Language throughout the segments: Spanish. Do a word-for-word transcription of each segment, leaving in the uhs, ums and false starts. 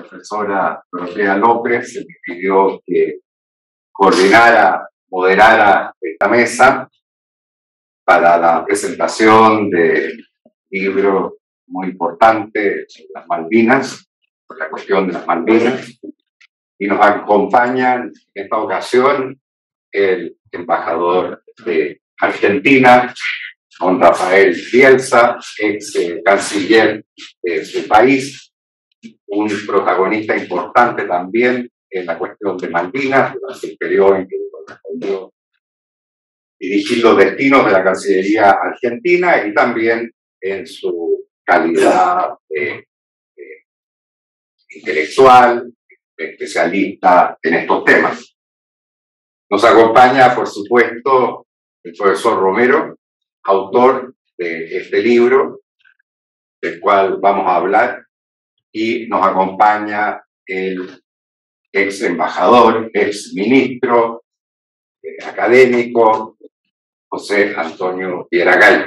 profesora Dorotea López, se me pidió que coordinara, moderara esta mesa para la presentación de un libro muy importante sobre las Malvinas, por la cuestión de las Malvinas, y nos acompañan en esta ocasión el embajador de Argentina, don Rafael Bielsa, ex eh, canciller de su país, un protagonista importante también en la cuestión de Malvinas, durante el periodo en que correspondió dirigir los destinos de la Cancillería argentina y también en su calidad de, de intelectual, especialista en estos temas. Nos acompaña, por supuesto, el profesor Romero, autor de este libro, del cual vamos a hablar, y nos acompaña el ex embajador, ex ministro, eh, académico, José Antonio Vieragallo.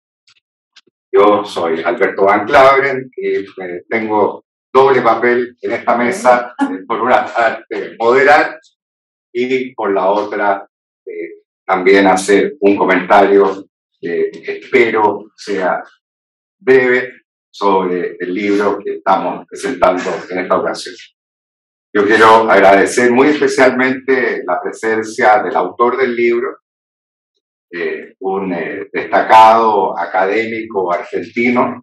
Yo soy Alberto Van Claveren y eh, tengo doble papel en esta mesa, eh, por una parte moderar y por la otra eh, también hacer un comentario que espero sea breve sobre el libro que estamos presentando en esta ocasión. Yo quiero agradecer muy especialmente la presencia del autor del libro, eh, un eh, destacado académico argentino,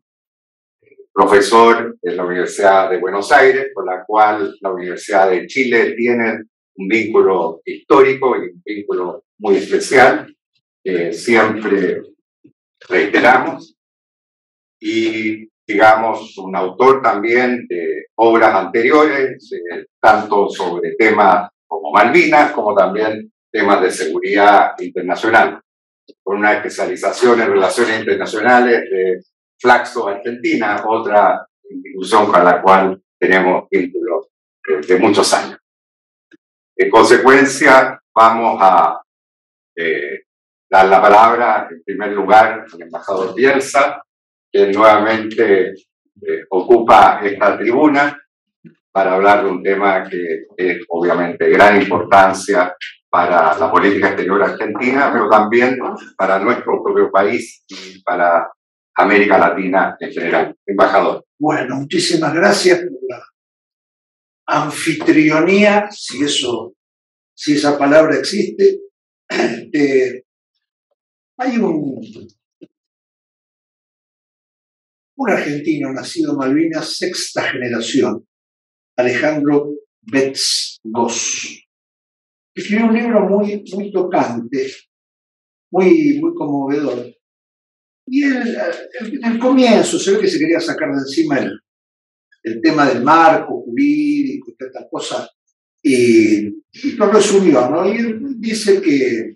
profesor de la Universidad de Buenos Aires, con la cual la Universidad de Chile tiene un vínculo histórico y un vínculo muy especial, que siempre reiteramos, y digamos un autor también de obras anteriores, eh, tanto sobre temas como Malvinas, como también temas de seguridad internacional, con una especialización en relaciones internacionales de Flaxo, Argentina, otra institución con la cual tenemos vínculos eh, de muchos años. En consecuencia, vamos a eh, dar la palabra en primer lugar al embajador Bielsa, que nuevamente eh, ocupa esta tribuna para hablar de un tema que es obviamente de gran importancia para la política exterior argentina, pero también para nuestro propio país y para América Latina en general. Embajador. Bueno, muchísimas gracias por la anfitrionía, si eso, si esa palabra existe. Eh, hay un, un argentino nacido en Malvinas, sexta generación, Alejandro Betz-Goss, que escribió un libro muy, muy tocante, muy, muy conmovedor. Y él, en el comienzo se ve que se quería sacar de encima el, el tema del marco jurídico y tantas cosas, y, y lo resumió, ¿no? Y él dice que,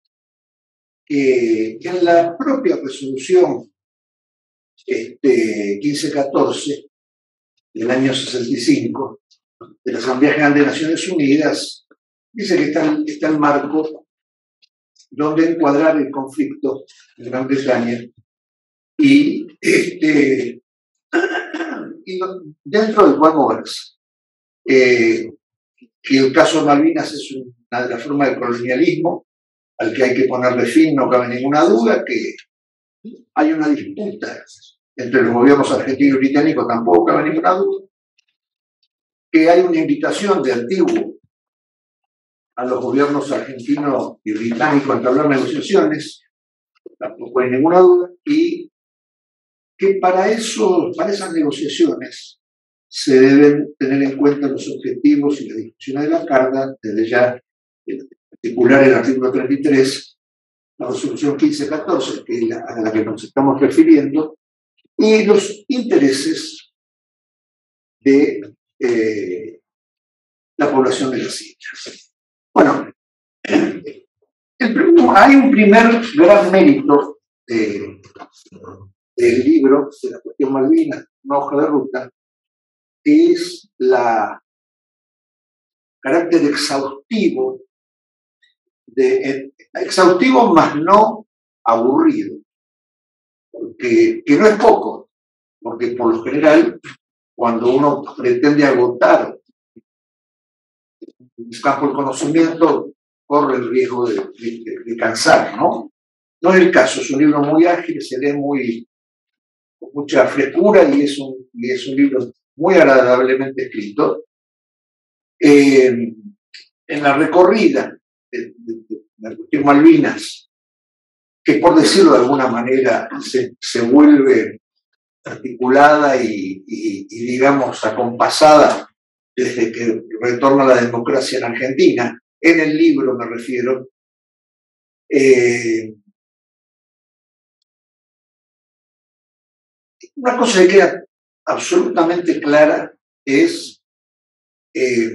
que, que en la propia resolución este, quince catorce del año sesenta y cinco de la Asamblea General de Naciones Unidas, dice que está, está el marco donde encuadrar el conflicto en Gran Bretaña y, este, y dentro del cual moverse. Eh, que el caso de Malvinas es una de las formas de colonialismo al que hay que ponerle fin, no cabe ninguna duda, que hay una disputa entre los gobiernos argentino y británico, tampoco cabe ninguna duda, que hay una invitación de antiguo a los gobiernos argentino y británico a entablar negociaciones, tampoco hay ninguna duda, y que para, eso, para esas negociaciones se deben tener en cuenta los objetivos y las discusiones de la Carta, desde ya en particular el artículo treinta y tres, la resolución quince catorce, que es la, a la que nos estamos refiriendo, y los intereses de eh, la población de las islas. Bueno, el, hay un primer gran mérito de, del libro, de la cuestión Malvinas, una hoja de ruta, que es la carácter exhaustivo, de, exhaustivo más no aburrido, porque, que no es poco, porque por lo general cuando uno pretende agotar el campo del conocimiento, corre el riesgo de, de, de cansar, ¿no? No es el caso, es un libro muy ágil, se lee muy, con mucha frescura y es un, y es un libro muy agradablemente escrito. Eh, en la recorrida de, de, de la cuestión Malvinas, que por decirlo de alguna manera se, se vuelve articulada y, y, y digamos acompasada desde que retorna la democracia en Argentina, en el libro me refiero, eh, una cosa que queda absolutamente clara es, eh,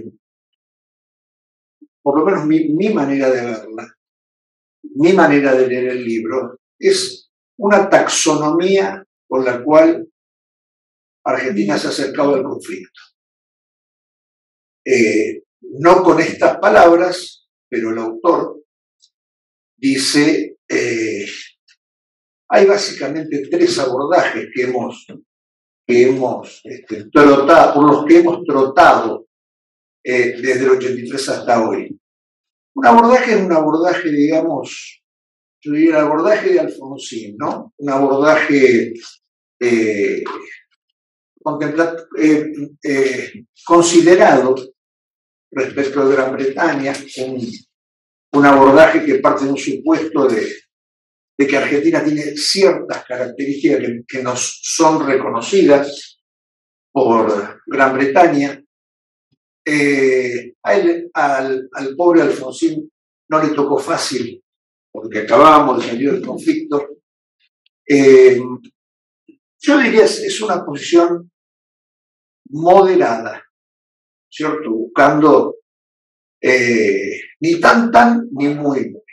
por lo menos mi, mi manera de verla, mi manera de leer el libro, es una taxonomía con la cual Argentina se ha acercado al conflicto. Eh, no con estas palabras, pero el autor dice, eh, hay básicamente tres abordajes que hemos, que hemos este, trotado, por los que hemos trotado eh, desde el ochenta y tres hasta hoy. Un abordaje es un abordaje, digamos, yo diría el abordaje de Alfonsín, ¿no? Un abordaje eh, eh, eh, considerado respecto de Gran Bretaña, un, un abordaje que parte de un supuesto de, de que Argentina tiene ciertas características que, que nos son reconocidas por Gran Bretaña. Eh, a él, al, al pobre Alfonsín no le tocó fácil, porque acabábamos de salir del conflicto. Eh, yo diría es, es una posición moderada, ¿cierto? Buscando eh, ni tan tan ni muy muy.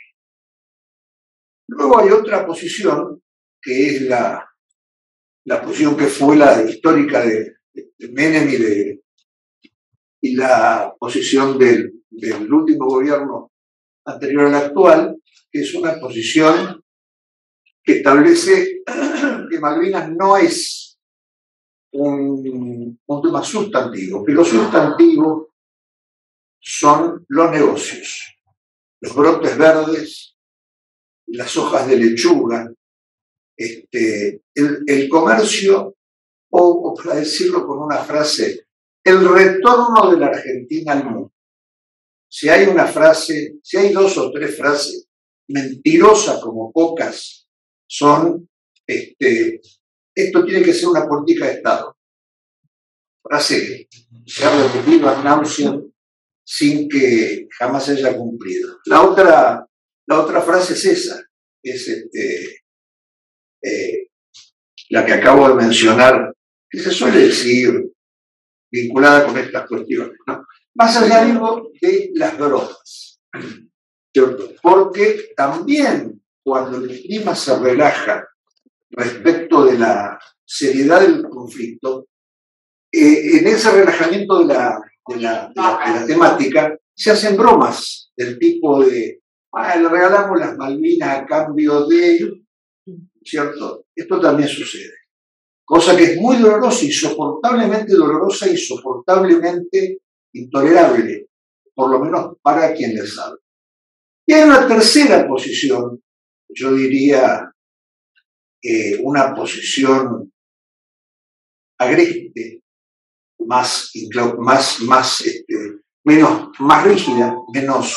Luego hay otra posición que es la, la posición que fue la histórica de, de Menem y, de, y la posición del, del último gobierno anterior al actual, que es una posición que establece que Malvinas no es un, un tema sustantivo, que lo sustantivo son los negocios, los brotes verdes, las hojas de lechuga, este, el, el comercio, o, o para decirlo con una frase, el retorno de la Argentina al mundo. Si hay una frase, si hay dos o tres frases mentirosas como pocas, son, este, esto tiene que ser una política de Estado. Frase que se ha repetido ad nauseam sin que jamás se haya cumplido. La otra, la otra frase es esa, es este, eh, la que acabo de mencionar, que se suele decir vinculada con estas cuestiones, ¿no? Más allá digo, de las bromas, ¿cierto? Porque también cuando el clima se relaja respecto de la seriedad del conflicto, eh, en ese relajamiento de la, de, la, de, la, de la temática se hacen bromas del tipo de, ah, le regalamos las Malvinas a cambio de, ¿cierto? Esto también sucede. Cosa que es muy dolorosa, insoportablemente dolorosa, insoportablemente intolerable, por lo menos para quien le sabe. Y hay una tercera posición, yo diría eh, una posición agreste, más, más, más este, menos, más rígida, menos,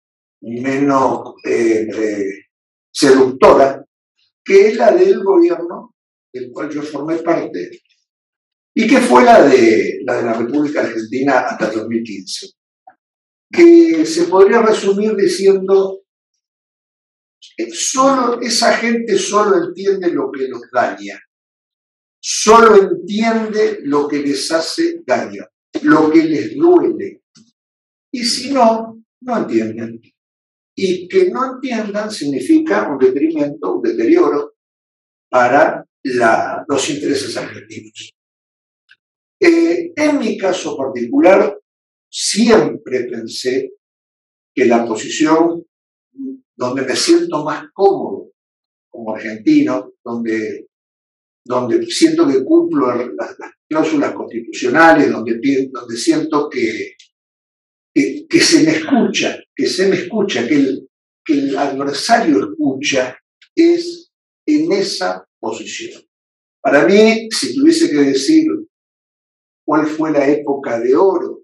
menos eh, eh, seductora, que es la del gobierno del cual yo formé parte, y que fue la de la, de la República Argentina hasta dos mil quince, que se podría resumir diciendo que solo, esa gente solo entiende lo que los daña, solo entiende lo que les hace daño, lo que les duele, y si no, no entienden. Y que no entiendan significa un detrimento, un deterioro para la, los intereses argentinos. Eh, en mi caso particular, siempre pensé que la posición donde me siento más cómodo como argentino, donde, donde siento que cumplo las, las cláusulas constitucionales, donde, donde siento que, que, que se me escucha, que se me escucha, que el, que el adversario escucha, es en esa posición. Para mí, si tuviese que decir cuál fue la época de oro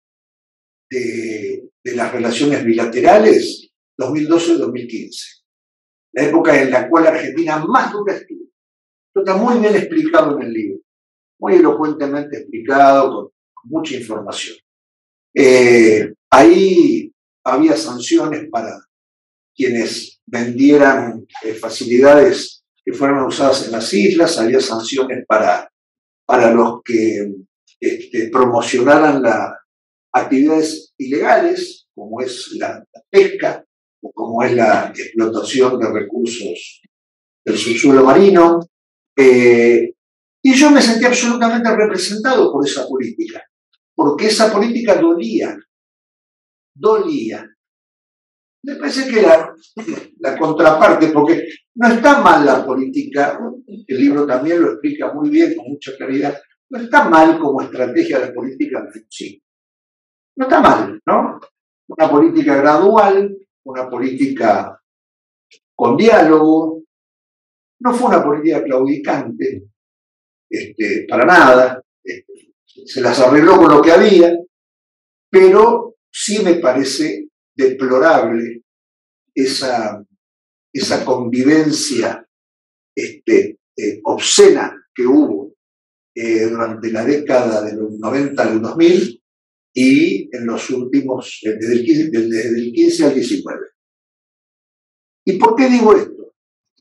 de, de las relaciones bilaterales, dos mil doce dos mil quince. La época en la cual Argentina más dura estuvo. Esto está muy bien explicado en el libro, muy elocuentemente explicado, con, con mucha información. Eh, ahí había sanciones para quienes vendieran eh, facilidades que fueran usadas en las islas, había sanciones para, para los que este, promocionaran las actividades ilegales, como es la, la pesca, o como es la explotación de recursos del subsuelo marino. Eh, y yo me sentí absolutamente representado por esa política, porque esa política dolía, dolía. Me parece que la, la contraparte, porque no está mal la política, el libro también lo explica muy bien, con mucha claridad, no está mal como estrategia de política de sí. No está mal, ¿no? Una política gradual, una política con diálogo, no fue una política claudicante, este, para nada, este, se las arregló con lo que había, pero sí me parece deplorable esa, esa convivencia este, eh, obscena que hubo eh, durante la década de los noventa al dos mil y en los últimos, eh, desde, el quince, desde el quince al diecinueve. ¿Y por qué digo esto?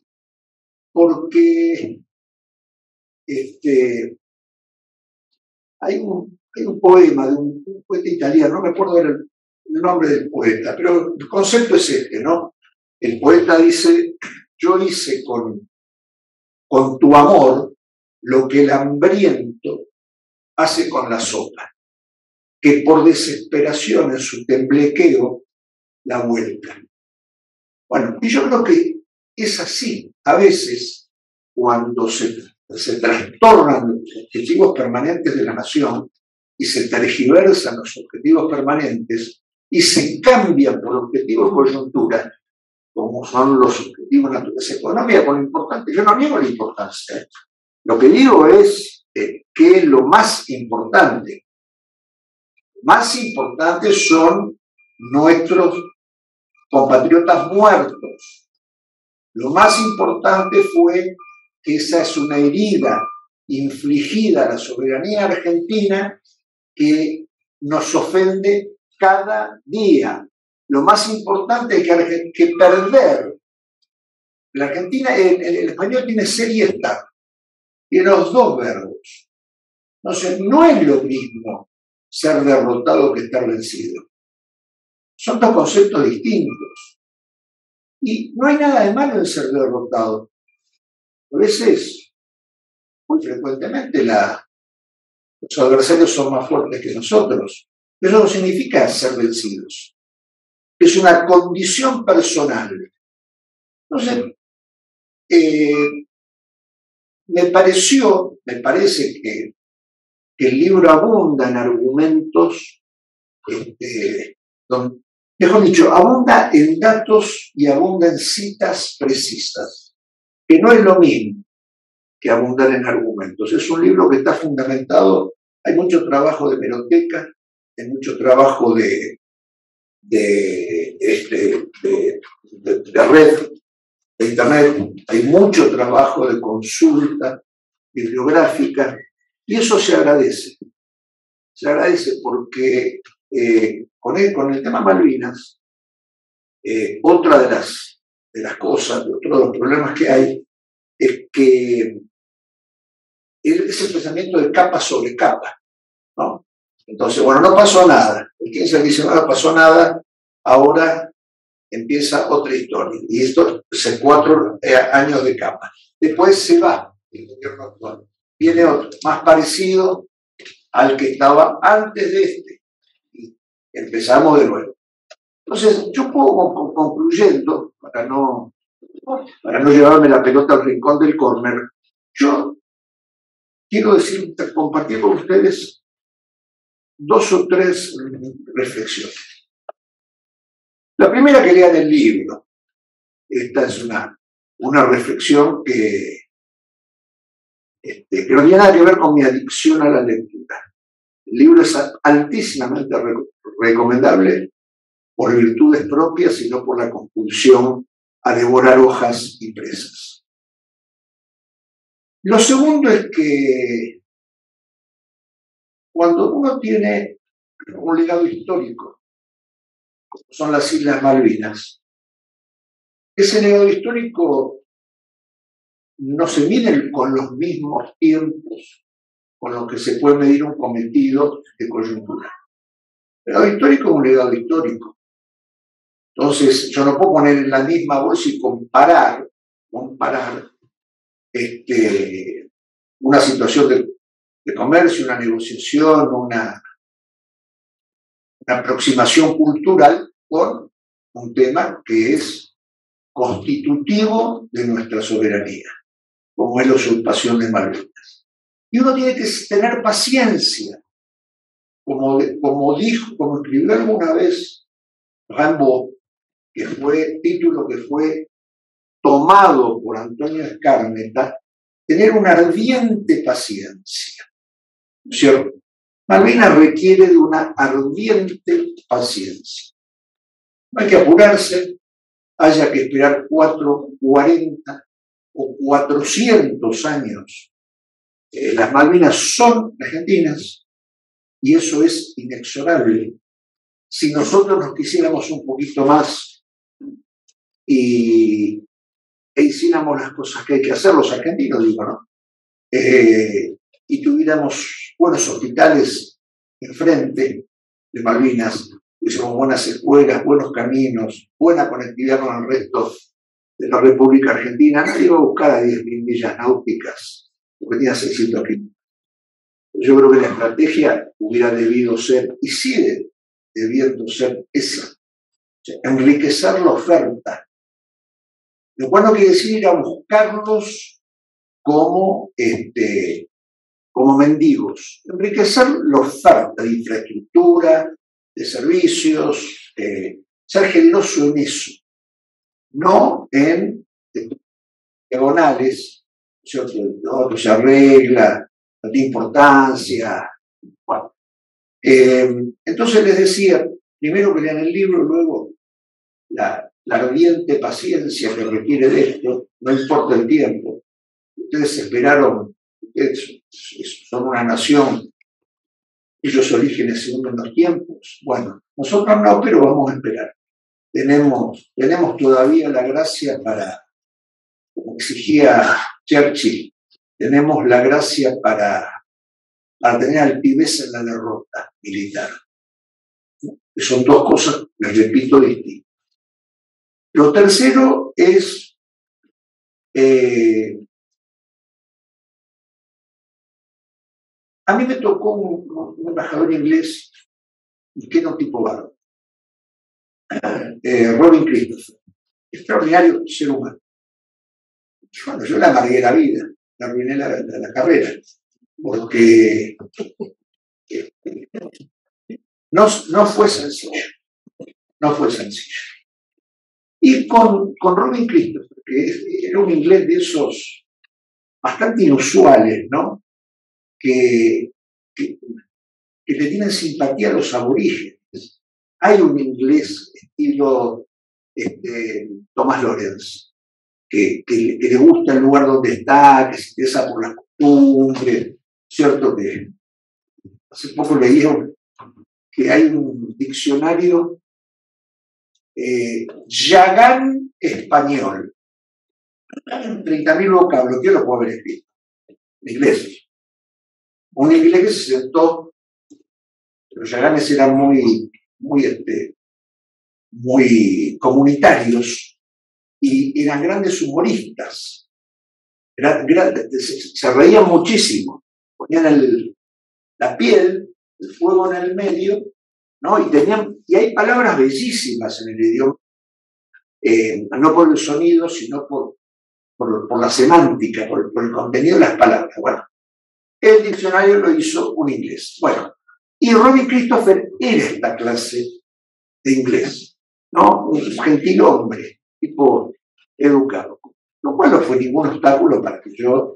Porque este, hay, un, hay un poema de un, un poeta italiano, no me acuerdo el, el nombre del poeta, pero el concepto es este, ¿no? El poeta dice, yo hice con, con tu amor lo que el hambriento hace con la sopa, que por desesperación en su temblequeo la vuelta. Bueno, y yo creo que es así. A veces, cuando se, se trastornan los objetivos permanentes de la nación y se tergiversan los objetivos permanentes y se cambian por objetivos coyuntura, como son los objetivos naturales económicos, con lo importante, yo no niego la importancia. ¿eh? Lo que digo es eh, que lo más importante, más importantes son nuestros compatriotas muertos. Lo más importante fue que esa es una herida infligida a la soberanía argentina que nos ofende cada día. Lo más importante es que, que perder. La Argentina, el, el español tiene ser y estar. Tiene los dos verbos. Entonces, no es lo mismo ser derrotado que estar vencido. Son dos conceptos distintos. Y no hay nada de malo en ser derrotado. A veces, muy frecuentemente, la, los adversarios son más fuertes que nosotros. Pero eso no significa ser vencidos. Es una condición personal. Entonces, eh, me pareció, me parece que, que el libro abunda en argumentos, este, donde, mejor dicho, abunda en datos y abunda en citas precisas, que no es lo mismo que abundar en argumentos. Es un libro que está fundamentado, hay mucho trabajo de hemeroteca, hay mucho trabajo de, de, este, de, de, de red, de internet, hay mucho trabajo de consulta bibliográfica, y eso se agradece. Se agradece porque eh, con, el, con el tema Malvinas, eh, otra de las, de las cosas, otro de los problemas que hay, es que es el pensamiento de capa sobre capa, ¿no? Entonces, bueno, no pasó nada. El quince al diecinueve no pasó nada, ahora empieza otra historia. Y esto es cuatro eh, años de capa. Después se va el gobierno actual. Viene otro, más parecido al que estaba antes de este. Y empezamos de nuevo. Entonces, yo puedo, concluyendo, para no, para no llevarme la pelota al rincón del córner, yo quiero decir, compartir con ustedes dos o tres reflexiones. La primera que lean el libro. Esta es una, una reflexión que, este, que no tiene nada que ver con mi adicción a la lectura. El libro es altísimamente re recomendable por virtudes propias y no por la compulsión a devorar hojas impresas. Lo segundo es que cuando uno tiene un legado histórico, como son las Islas Malvinas, ese legado histórico no se mide con los mismos tiempos con los que se puede medir un cometido de coyuntura. El legado histórico es un legado histórico. Entonces, yo no puedo poner en la misma bolsa y comparar, comparar este, una situación de, de comercio, una negociación, una, una aproximación cultural con un tema que es constitutivo de nuestra soberanía, como es la usurpación de Malvinas. Y uno tiene que tener paciencia, como, como dijo, como escribió alguna vez Rimbaud, que fue título que fue tomado por Antonio Escármeta, tener una ardiente paciencia, ¿cierto? Malvinas requiere de una ardiente paciencia. No hay que apurarse, haya que esperar cuatro, cuarenta o cuatrocientos años. Eh, las Malvinas son argentinas y eso es inexorable. Si nosotros nos quisiéramos un poquito más y e hiciéramos las cosas que hay que hacer, los argentinos, digo, ¿no? Eh, y tuviéramos buenos hospitales enfrente de Malvinas, tuviésemos buenas escuelas, buenos caminos, buena conectividad con el resto de la República Argentina, nadie iba a buscar a diez mil millas náuticas, porque tenía seiscientos kilómetros. Yo creo que la estrategia hubiera debido ser, y sigue debiendo ser esa, o sea, enriquecer la oferta. Lo cual no quiere decir ir a buscarlos como, este, como mendigos. Enriquecer la oferta de infraestructura, de servicios, eh, ser generoso en eso, no en diagonales, ¿cierto? Todo se arregla, no tiene importancia. Bueno. Eh, entonces les decía, primero que lean el libro, luego la, la ardiente paciencia que requiere de esto, no importa el tiempo. Ustedes esperaron, ustedes son una nación, ellos eligen según los tiempos. Bueno, nosotros no, pero vamos a esperar. Tenemos, tenemos todavía la gracia para, como exigía Churchill, tenemos la gracia para, para tener altivez en la derrota militar. Que son dos cosas, les repito, distintas. Lo tercero es eh, a mí me tocó un, un embajador inglés, que no tipo barro, eh, Robin Christopher, extraordinario ser humano. Bueno, yo le amargué la vida, le arruiné la, la, la carrera, porque eh, no, no fue sencillo, no fue sencillo. Y con, con Robin Christopher, que era un inglés de esos bastante inusuales, ¿no? Que, que, que le tienen simpatía a los aborígenes. Hay un inglés estilo este, Thomas Lawrence, que, que, que le gusta el lugar donde está, que se interesa por la costumbre, ¿cierto? Que hace poco leí que hay un diccionario eh, Yagán español, treinta mil vocablos, yo lo puedo haber escrito en inglés. Un inglés que se sentó, los Yaganes eran muy, muy, este, muy comunitarios y eran grandes humoristas. Eran grandes, se, se reían muchísimo, ponían el, la piel, el fuego en el medio, ¿no? Y, tenían, y hay palabras bellísimas en el idioma, eh, no por el sonido, sino por, por, por la semántica, por, por el contenido de las palabras. Bueno, el diccionario lo hizo un inglés. Bueno, y Robbie Christopher era esta clase de inglés, ¿no? Un gentil hombre, tipo educado, lo cual no fue ningún obstáculo para que yo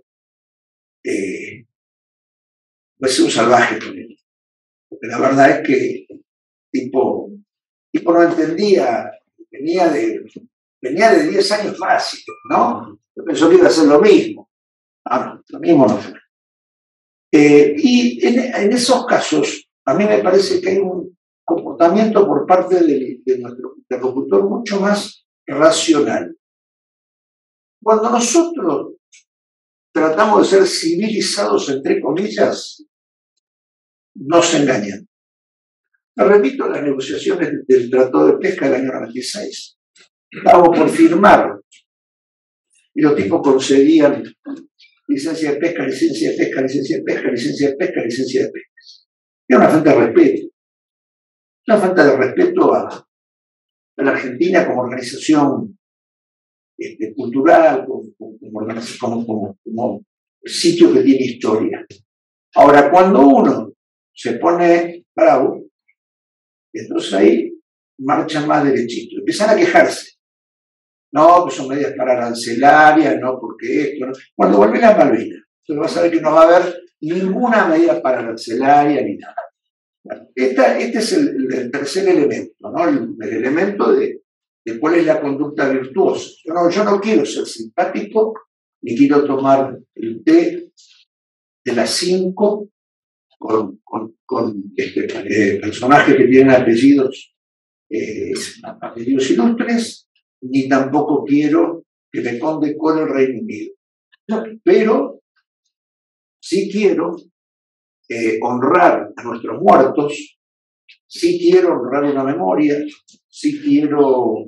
eh, fuese un salvaje con él. Porque la verdad es que tipo, tipo no entendía, venía de, venía de diez años fáciles, ¿no? Yo pensé que iba a hacer lo mismo. Ah, no, lo mismo no fue. Eh, y en, en esos casos, a mí me parece que hay un comportamiento por parte de, de nuestro interlocutor mucho más racional. Cuando nosotros tratamos de ser civilizados, entre comillas, nos engañan. Me remito a las negociaciones del Tratado de Pesca del año noventa y seis. Estábamos por firmar y los tipos concedían licencia de pesca, licencia de pesca, licencia de pesca, licencia de pesca, licencia de pesca. Era una falta de respeto. Una falta de respeto a, a la Argentina como organización este, cultural, como, como, como, como, como sitio que tiene historia. Ahora, cuando uno se pone bravo, entonces ahí marchan más derechito. Empiezan a quejarse. No, pues son medidas para arancelarias, no, porque esto, no. Cuando vuelven las Malvinas, entonces vas a ver que no va a haber ninguna medida para arancelaria ni nada. Bueno, esta, este es el, el tercer elemento, ¿no? El, el elemento de, de cuál es la conducta virtuosa. Yo no, yo no quiero ser simpático, ni quiero tomar el té de las cinco con, con, con este, eh, personajes que tienen apellidos, eh, apellidos ilustres, ni tampoco quiero que me condecore el Reino Unido. Pero sí quiero eh, honrar a nuestros muertos, sí quiero honrar una memoria, sí quiero,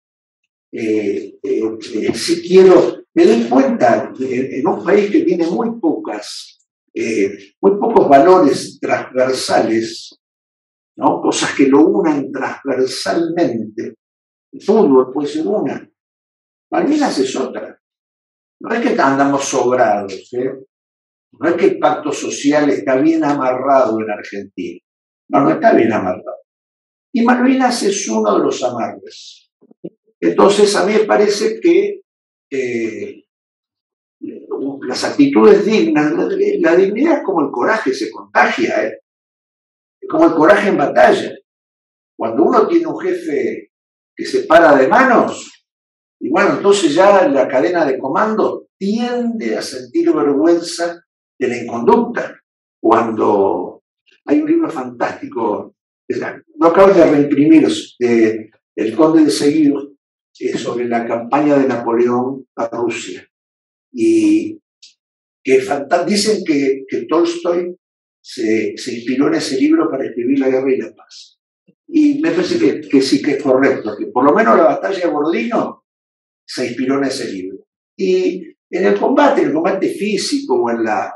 eh, eh, eh, sí quiero, me doy cuenta que en un país que tiene muy pocas, eh, muy pocos valores transversales, ¿no? Cosas que lo unan transversalmente. El fútbol puede ser una. Malvinas es otra. No es que andamos sobrados, ¿eh? No es que el pacto social está bien amarrado en Argentina. No, no está bien amarrado. Y Malvinas es uno de los amarres. Entonces, a mí me parece que eh, las actitudes dignas, la, la dignidad es como el coraje, se contagia, ¿eh? Es como el coraje en batalla. Cuando uno tiene un jefe que se para de manos, y bueno, entonces ya la cadena de comando tiende a sentir vergüenza de la inconducta. Cuando hay un libro fantástico, lo acabo de reimprimir, de El Conde de Seguido, eh, sobre la campaña de Napoleón a Rusia. Y que dicen que, que Tolstoy se, se inspiró en ese libro para escribir La Guerra y la Paz. Y me parece que, que sí que es correcto, que por lo menos la batalla de Borodino se inspiró en ese libro. Y en el combate, en el combate físico o en, la,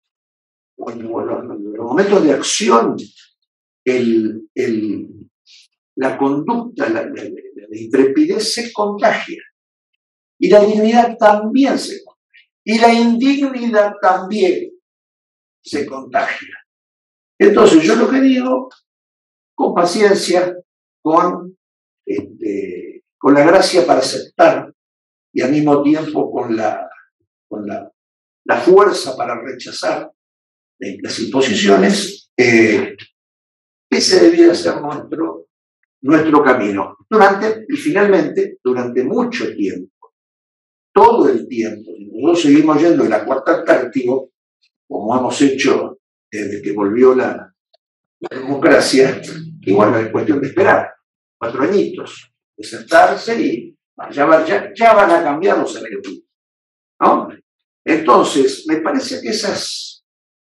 o en, o en, los, en los momentos de acción, el, el, la conducta, la, la, la intrepidez se contagia. Y la dignidad también se contagia. Y la indignidad también se contagia. Entonces, yo lo que digo, con paciencia, con, este, con la gracia para aceptar y al mismo tiempo con la, con la, la fuerza para rechazar las imposiciones, eh, ese debiera ser nuestro, nuestro camino. Durante, y finalmente, durante mucho tiempo, todo el tiempo, y nosotros seguimos yendo de la cuarta Antártico, como hemos hecho desde que volvió la, la democracia, y bueno, es cuestión de esperar, cuatro añitos, de sentarse y ya, va, ya, ya van a cambiar los elementos, ¿no? Entonces, me parece que esas,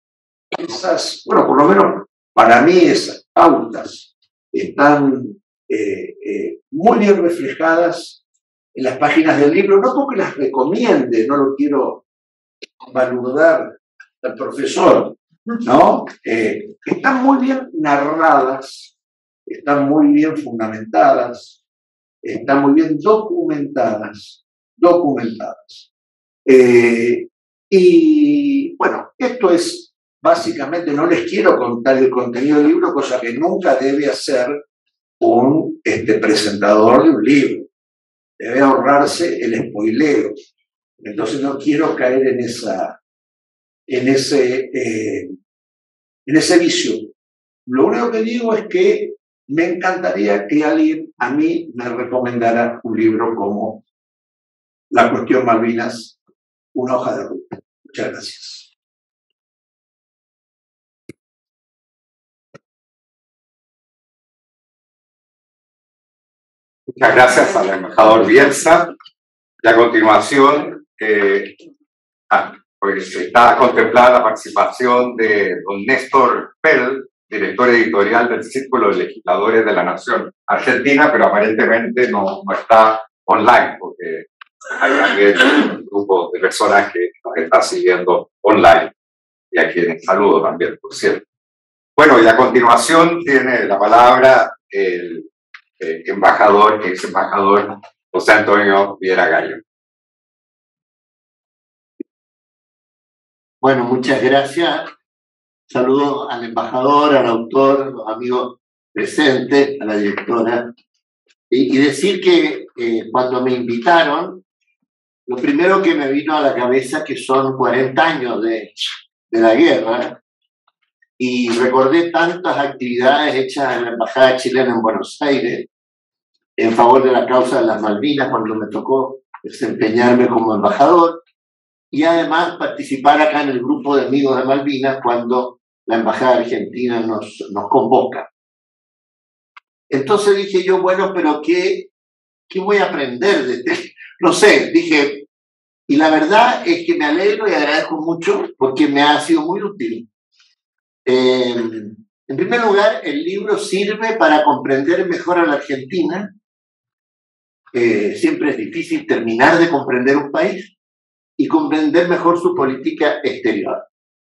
esas, bueno, por lo menos para mí esas pautas están eh, eh, muy bien reflejadas en las páginas del libro, no porque las recomiende, no lo quiero balurdar al profesor, ¿no? Eh, están muy bien narradas, están muy bien fundamentadas, están muy bien documentadas, documentadas. Eh, y bueno, esto es básicamente no les quiero contar el contenido del libro, cosa que nunca debe hacer un este, presentador de un libro. Debe ahorrarse el spoileo. Entonces no quiero caer en, esa, en, ese, eh, en ese vicio. Lo único que digo es que me encantaría que alguien a mí me recomendara un libro como La cuestión Malvinas, una hoja de ruta. Muchas gracias. Muchas gracias al embajador Bielsa. Y a continuación, eh, ah, pues está contemplada la participación de don Néstor Pell, director editorial del Círculo de Legisladores de la Nación Argentina, pero aparentemente no, no está online, porque hay también un grupo de personas que nos está siguiendo online, y a quienes saludo también, por cierto. Bueno, y a continuación tiene la palabra el eh, embajador, ex embajador José Antonio Viera Gallo. Bueno, muchas gracias. Saludo al embajador, al autor, a los amigos presentes, a la directora. Y, y decir que eh, cuando me invitaron, lo primero que me vino a la cabeza que son cuarenta años de, de la guerra, y recordé tantas actividades hechas en la Embajada chilena en Buenos Aires en favor de la causa de las Malvinas cuando me tocó desempeñarme como embajador, y además participar acá en el grupo de amigos de Malvinas cuando la Embajada Argentina nos, nos convoca. Entonces dije yo, bueno, pero ¿qué, qué voy a aprender de este? No sé, dije, y la verdad es que me alegro y agradezco mucho porque me ha sido muy útil. Eh, en primer lugar, el libro sirve para comprender mejor a la Argentina. Eh, siempre es difícil terminar de comprender un país y comprender mejor su política exterior.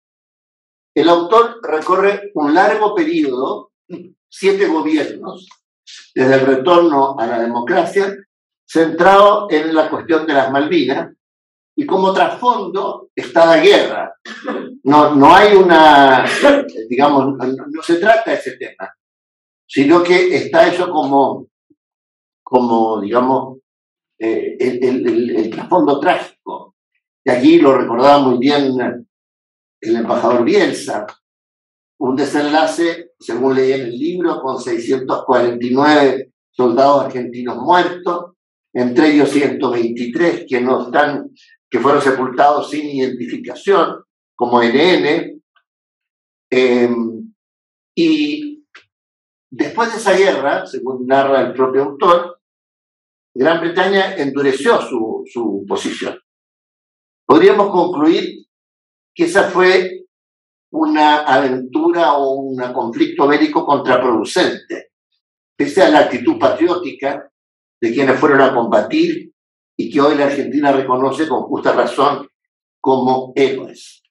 El autor recorre un largo periodo, siete gobiernos, desde el retorno a la democracia, centrado en la cuestión de las Malvinas, y como trasfondo está la guerra. No, no hay una, digamos, no, no se trata de ese tema, sino que está eso como, como digamos, eh, el, el, el, el trasfondo trágico. Y aquí lo recordaba muy bien el embajador Bielsa, un desenlace, según leí en el libro, con seiscientos cuarenta y nueve soldados argentinos muertos, entre ellos ciento veintitrés que, no están, que fueron sepultados sin identificación, como N N. Eh, y después de esa guerra, según narra el propio autor, Gran Bretaña endureció su, su posición. Podríamos concluir que esa fue una aventura o un conflicto bélico contraproducente, pese a la actitud patriótica de quienes fueron a combatir y que hoy la Argentina reconoce con justa razón como héroes.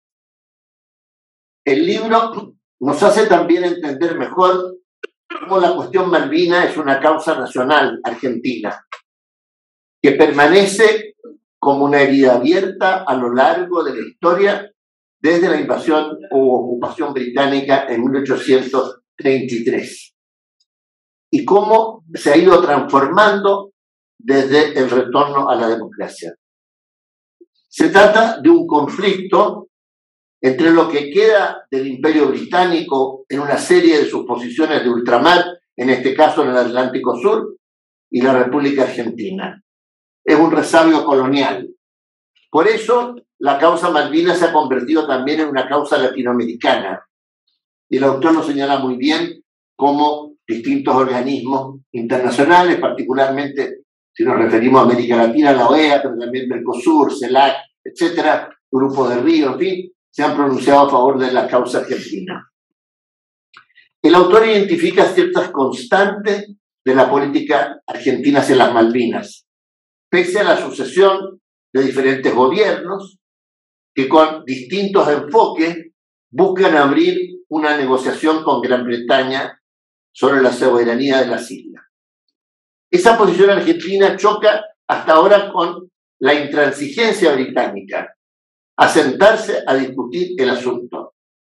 El libro nos hace también entender mejor cómo la cuestión Malvina es una causa nacional argentina, que permanece como una herida abierta a lo largo de la historia desde la invasión o ocupación británica en mil ochocientos treinta y tres. Y cómo se ha ido transformando desde el retorno a la democracia. Se trata de un conflicto entre lo que queda del Imperio Británico en una serie de sus posiciones de ultramar, en este caso en el Atlántico Sur, y la República Argentina. Es un resabio colonial. Por eso, la causa Malvinas se ha convertido también en una causa latinoamericana. Y el autor nos señala muy bien cómo distintos organismos internacionales, particularmente si nos referimos a América Latina, la O E A, pero también Mercosur, CELAC, etcétera, Grupo de Río, en fin, se han pronunciado a favor de la causa argentina. El autor identifica ciertas constantes de la política argentina hacia las Malvinas, pese a la sucesión de diferentes gobiernos que con distintos enfoques buscan abrir una negociación con Gran Bretaña sobre la soberanía de las islas. Esa posición argentina choca hasta ahora con la intransigencia británica a sentarse a discutir el asunto.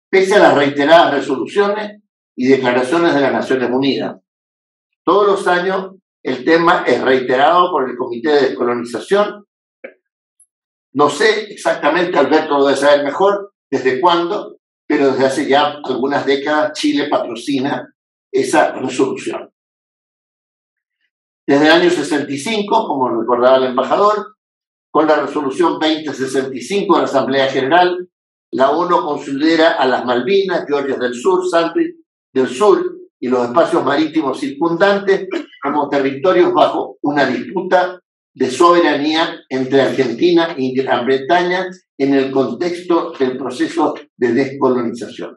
pese a las reiteradas resoluciones y declaraciones de las Naciones Unidas. Todos los años el tema es reiterado por el Comité de Descolonización. No sé exactamente, Alberto lo debe saber mejor, desde cuándo, pero desde hace ya algunas décadas Chile patrocina esa resolución. Desde el año sesenta y cinco, como recordaba el embajador, con la resolución veinte sesenta y cinco de la Asamblea General, la ONU considera a las Malvinas, Georgias del Sur, Sandwich del Sur y los espacios marítimos circundantes como territorios bajo una disputa de soberanía entre Argentina y Gran Bretaña en el contexto del proceso de descolonización.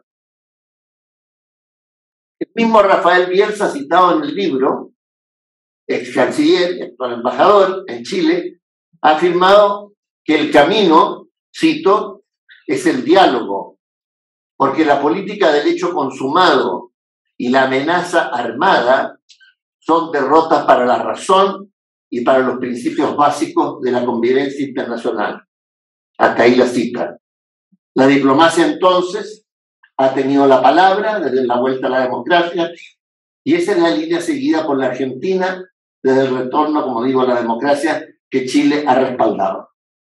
El mismo Rafael Bielsa, citado en el libro, ex canciller y actual embajador en Chile, ha afirmado que el camino, cito, es el diálogo, porque la política del hecho consumado y la amenaza armada son derrotas para la razón y para los principios básicos de la convivencia internacional. Hasta ahí la cita. La diplomacia entonces ha tenido la palabra desde la vuelta a la democracia y esa es la línea seguida por la Argentina desde el retorno, como digo, a la democracia que Chile ha respaldado.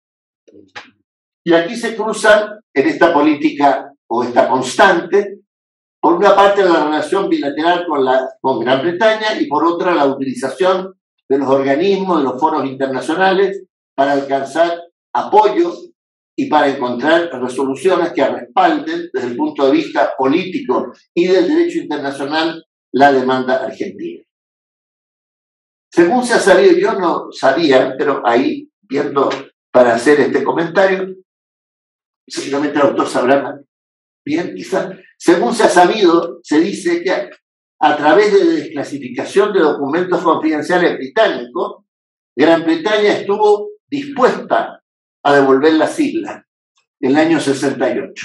Y aquí se cruzan en esta política o esta constante, por una parte la relación bilateral con, la, con Gran Bretaña y por otra la utilización de los organismos, de los foros internacionales para alcanzar apoyo y para encontrar resoluciones que respalden desde el punto de vista político y del derecho internacional la demanda argentina. Según se ha sabido, yo no sabía, pero ahí viendo para hacer este comentario, seguramente el autor sabrá bien, quizás, según se ha sabido, se dice que a través de desclasificación de documentos confidenciales británicos, Gran Bretaña estuvo dispuesta a devolver las islas en el año sesenta y ocho.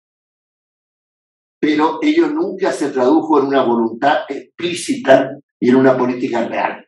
Pero ello nunca se tradujo en una voluntad explícita y en una política real.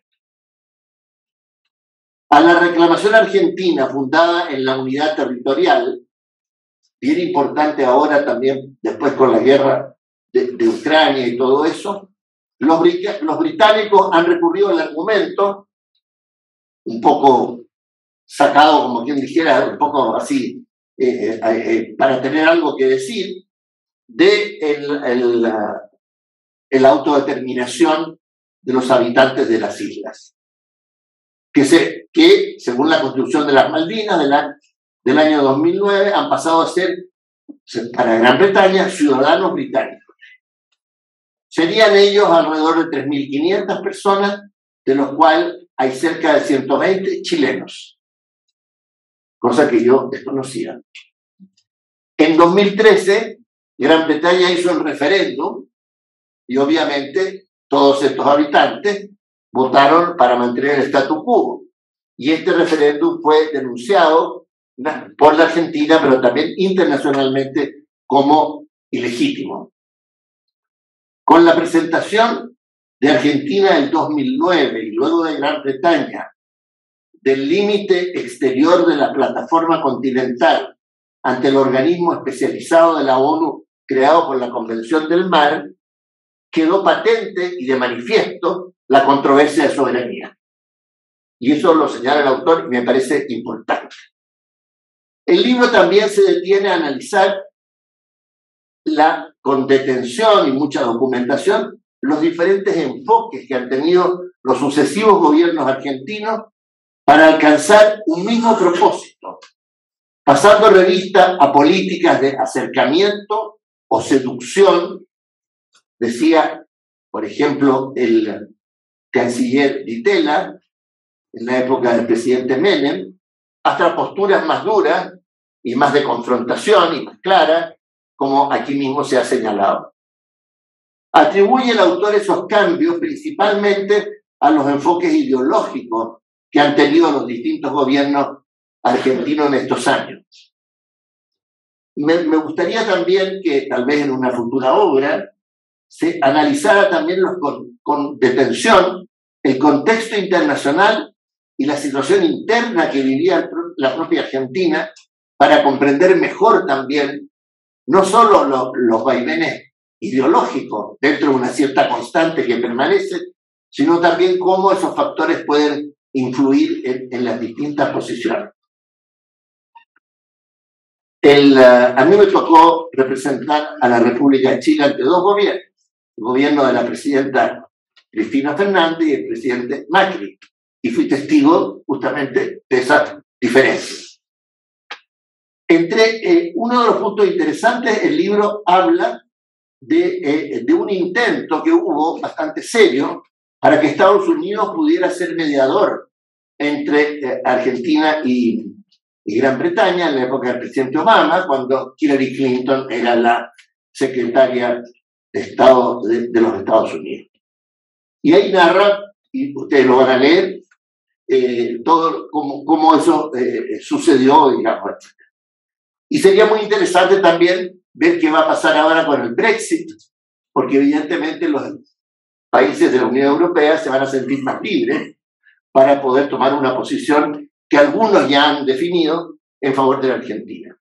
A la reclamación argentina fundada en la unidad territorial, bien importante ahora también después con la guerra de, de Ucrania y todo eso, los, los británicos han recurrido al argumento, un poco sacado, como quien dijera, un poco así, eh, eh, eh, para tener algo que decir, de el, el, la, el autodeterminación de los habitantes de las islas. Que, se, que según la Constitución de las Malvinas de la, del año dos mil nueve, han pasado a ser, para Gran Bretaña, ciudadanos británicos. Serían ellos alrededor de tres mil quinientas personas, de los cuales hay cerca de ciento veinte chilenos, cosa que yo desconocía. En dos mil trece, Gran Bretaña hizo el referéndum y obviamente todos estos habitantes votaron para mantener el statu quo. Y este referéndum fue denunciado por la Argentina, pero también internacionalmente como ilegítimo. Con la presentación de Argentina en dos mil nueve y luego de Gran Bretaña del límite exterior de la plataforma continental ante el organismo especializado de la ONU creado por la Convención del Mar, quedó patente y de manifiesto la controversia de soberanía. Y eso lo señala el autor y me parece importante. El libro también se detiene a analizar la, con detención y mucha documentación, los diferentes enfoques que han tenido los sucesivos gobiernos argentinos para alcanzar un mismo propósito, pasando revista a políticas de acercamiento o seducción, decía, por ejemplo, el canciller Ditela, en la época del presidente Menem, hasta posturas más duras y más de confrontación y más claras, como aquí mismo se ha señalado. Atribuye el autor esos cambios principalmente a los enfoques ideológicos que han tenido los distintos gobiernos argentinos en estos años. Me, me gustaría también que tal vez en una futura obra se analizara también los, con, con detención el contexto internacional y la situación interna que vivía la propia Argentina para comprender mejor también no solo lo, los vaivenes ideológicos dentro de una cierta constante que permanece, sino también cómo esos factores pueden influir en, en las distintas posiciones. El, uh, a mí me tocó representar a la República de Chile ante dos gobiernos, el gobierno de la presidenta Cristina Fernández y el presidente Macri, y fui testigo justamente de esas diferencias. Entre eh, uno de los puntos interesantes, el libro habla de, eh, de un intento que hubo bastante serio para que Estados Unidos pudiera ser mediador entre eh, Argentina y, y Gran Bretaña en la época del presidente Obama, cuando Hillary Clinton era la secretaria de Estado de, de los Estados Unidos. Y ahí narra, y ustedes lo van a leer, eh, todo cómo, cómo eso eh, sucedió, digamos. Y sería muy interesante también ver qué va a pasar ahora con el Brexit, porque evidentemente los países de la Unión Europea se van a sentir más libres para poder tomar una posición que algunos ya han definido en favor de la Argentina.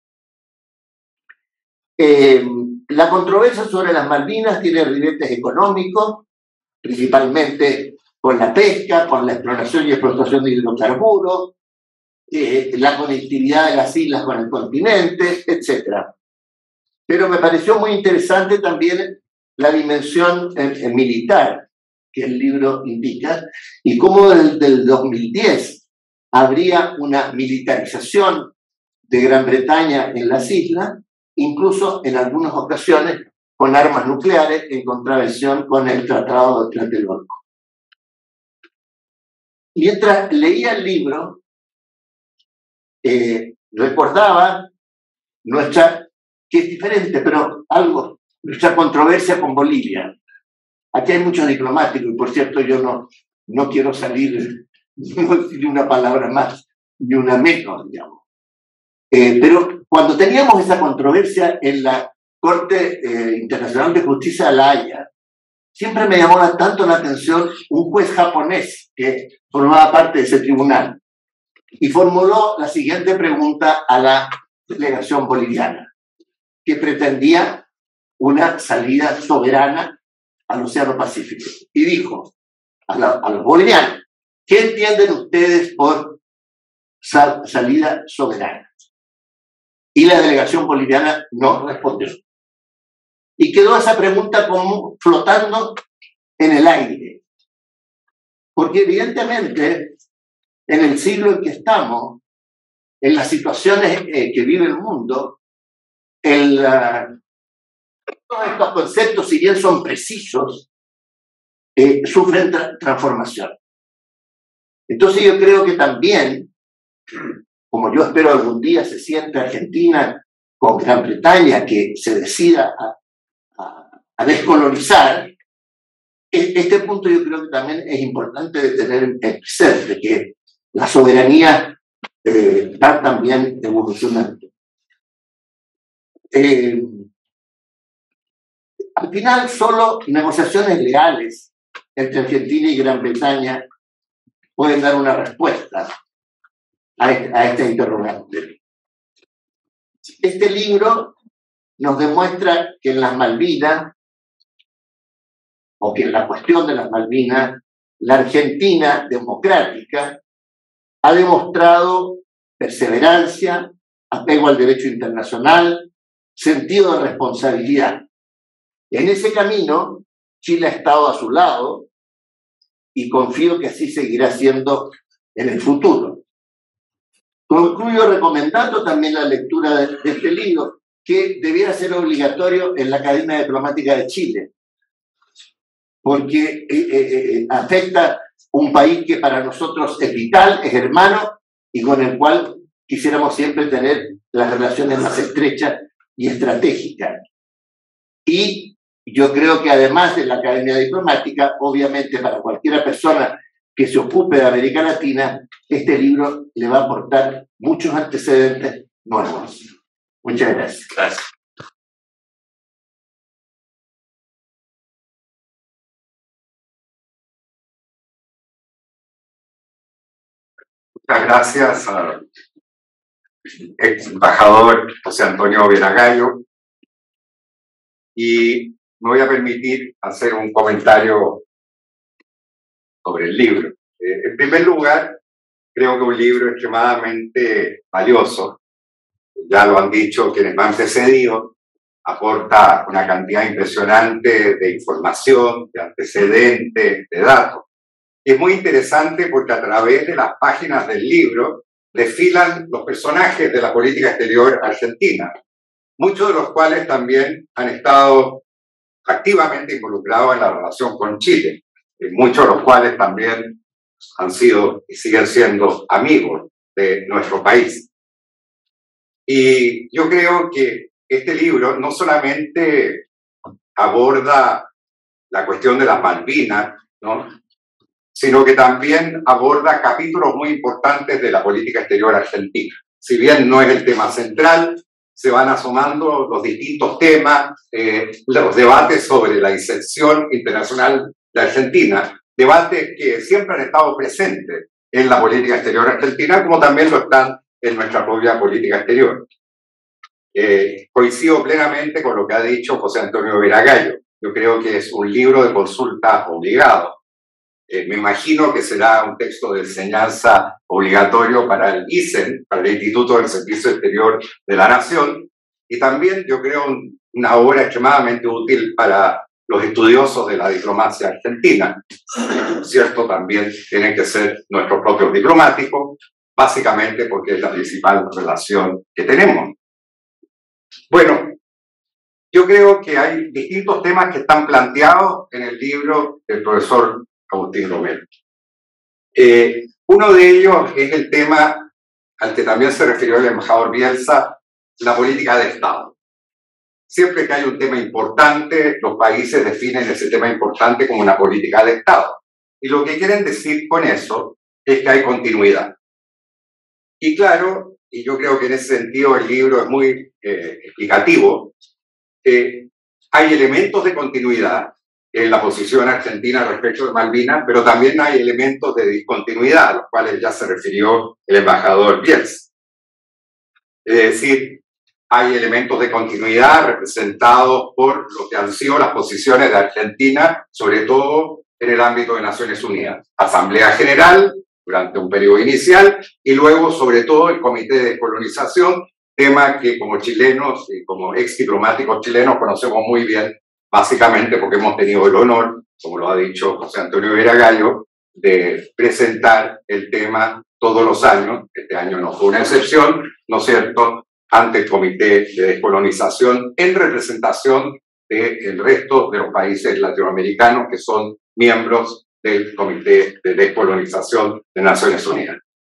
Eh, la controversia sobre las Malvinas tiene ribetes económicos, principalmente con la pesca, con la exploración y explotación de hidrocarburos, eh, la conectividad de las islas con el continente, etcétera. Pero me pareció muy interesante también la dimensión eh, eh, militar que el libro indica, y cómo desde el dos mil diez habría una militarización de Gran Bretaña en las islas, incluso en algunas ocasiones con armas nucleares en contravención con el Tratado de Tlatelolco. Mientras leía el libro, eh, recordaba nuestra, que es diferente, pero algo, nuestra controversia con Bolivia. Aquí hay muchos diplomáticos, y por cierto yo no, no quiero salir, no decir una palabra más, ni una menos, digamos. Eh, pero cuando teníamos esa controversia en la Corte eh, Internacional de Justicia de La Haya, siempre me llamó tanto la atención un juez japonés que formaba parte de ese tribunal y formuló la siguiente pregunta a la delegación boliviana, que pretendía una salida soberana al Océano Pacífico. Y dijo a, la, a los bolivianos, ¿qué entienden ustedes por sal, salida soberana? Y la delegación boliviana no respondió. Y quedó esa pregunta como flotando en el aire. Porque evidentemente, en el siglo en que estamos, en las situaciones eh, que vive el mundo, el, uh, todos estos conceptos, si bien son precisos, eh, sufren tra transformación. Entonces yo creo que también, como yo espero algún día se sienta Argentina con Gran Bretaña, que se decida a, a, a descolonizar, este punto yo creo que también es importante de tener en presente, que la soberanía eh, va también evolucionando. Eh, al final, solo negociaciones leales entre Argentina y Gran Bretaña pueden dar una respuesta a este, a este interrogante. Este libro nos demuestra que en las Malvinas, o que en la cuestión de las Malvinas, la Argentina democrática ha demostrado perseverancia, apego al derecho internacional, sentido de responsabilidad. En ese camino, Chile ha estado a su lado y confío que así seguirá siendo en el futuro. Concluyo recomendando también la lectura de, de este libro, que debiera ser obligatorio en la Academia Diplomática de Chile, porque eh, eh, afecta un país que para nosotros es vital, es hermano, y con el cual quisiéramos siempre tener las relaciones más estrechas y estratégicas. Y yo creo que además de la Academia Diplomática, obviamente para cualquier persona que se ocupe de América Latina, este libro le va a aportar muchos antecedentes nuevos. Muchas gracias. Gracias. Muchas gracias al ex embajador José Antonio Veragallo y me voy a permitir hacer un comentario sobre el libro. Eh, en primer lugar, creo que un libro extremadamente valioso, ya lo han dicho quienes me han precedido, aporta una cantidad impresionante de información, de antecedentes, de datos. Y es muy interesante porque a través de las páginas del libro desfilan los personajes de la política exterior argentina, muchos de los cuales también han estado activamente involucrados en la relación con Chile, y muchos de los cuales también han sido y siguen siendo amigos de nuestro país. Y yo creo que este libro no solamente aborda la cuestión de las Malvinas, ¿no?, sino que también aborda capítulos muy importantes de la política exterior argentina. Si bien no es el tema central, se van asomando los distintos temas, eh, los debates sobre la inserción internacional de Argentina, debates que siempre han estado presentes en la política exterior argentina, como también lo están en nuestra propia política exterior. Eh, coincido plenamente con lo que ha dicho José Antonio Vera Gallo. Yo creo que es un libro de consulta obligado. Eh, me imagino que será un texto de enseñanza obligatorio para el I S E N, para el Instituto del Servicio Exterior de la Nación, y también yo creo un, una obra extremadamente útil para los estudiosos de la diplomacia argentina. Por cierto, también tienen que ser nuestros propios diplomáticos, básicamente porque es la principal relación que tenemos. Bueno, yo creo que hay distintos temas que están planteados en el libro del profesor Agustín Romero. Eh, uno de ellos es el tema al que también se refirió el embajador Bielsa, la política de Estado. Siempre que hay un tema importante, los países definen ese tema importante como una política de Estado. Y lo que quieren decir con eso es que hay continuidad. Y claro, y yo creo que en ese sentido el libro es muy eh, explicativo, eh, hay elementos de continuidad en la posición argentina respecto de Malvinas, pero también hay elementos de discontinuidad, a los cuales ya se refirió el embajador Bielsa. Es decir, hay elementos de continuidad representados por lo que han sido las posiciones de Argentina, sobre todo en el ámbito de Naciones Unidas. Asamblea General, durante un periodo inicial, y luego, sobre todo, el Comité de Descolonización, tema que como chilenos y como ex diplomáticos chilenos conocemos muy bien, básicamente porque hemos tenido el honor, como lo ha dicho José Antonio Vera Gallo, de presentar el tema todos los años. Este año no fue una excepción, ¿no es cierto?, ante el Comité de Descolonización en representación del resto de los países latinoamericanos que son miembros del Comité de Descolonización de Naciones Unidas.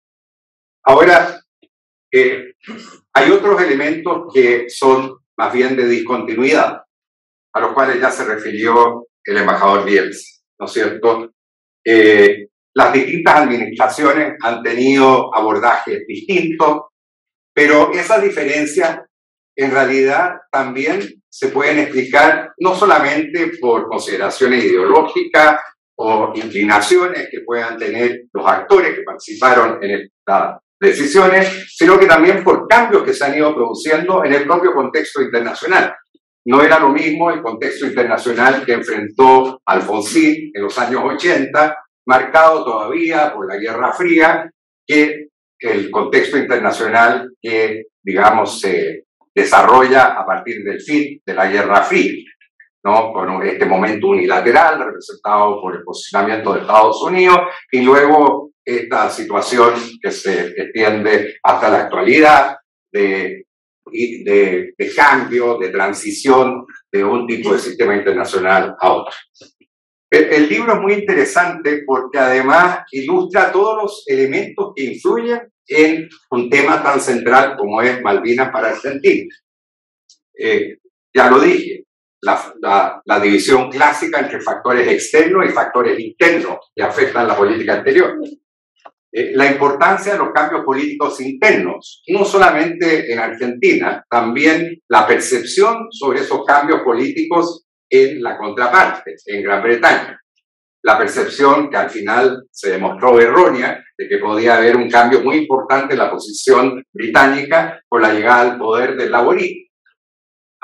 Ahora, eh, hay otros elementos que son más bien de discontinuidad, a los cuales ya se refirió el embajador Bielsa, ¿no es cierto? Eh, las distintas administraciones han tenido abordajes distintos, pero esas diferencias en realidad también se pueden explicar no solamente por consideraciones ideológicas o inclinaciones que puedan tener los actores que participaron en estas decisiones, sino que también por cambios que se han ido produciendo en el propio contexto internacional. No era lo mismo el contexto internacional que enfrentó Alfonsín en los años ochenta, marcado todavía por la Guerra Fría, que el contexto internacional que, digamos, se desarrolla a partir del fin de la Guerra Fría, ¿no?, con este momento unilateral representado por el posicionamiento de Estados Unidos y luego esta situación que se extiende hasta la actualidad de, de, de cambio, de transición de un tipo de sistema internacional a otro. El, el libro es muy interesante porque además ilustra todos los elementos que influyen en un tema tan central como es Malvinas para Argentina. Eh, ya lo dije, la, la, la división clásica entre factores externos y factores internos que afectan la política exterior. Eh, la importancia de los cambios políticos internos, no solamente en Argentina, también la percepción sobre esos cambios políticos en la contraparte, en Gran Bretaña. La percepción que al final se demostró errónea de que podía haber un cambio muy importante en la posición británica con la llegada al poder del laborismo.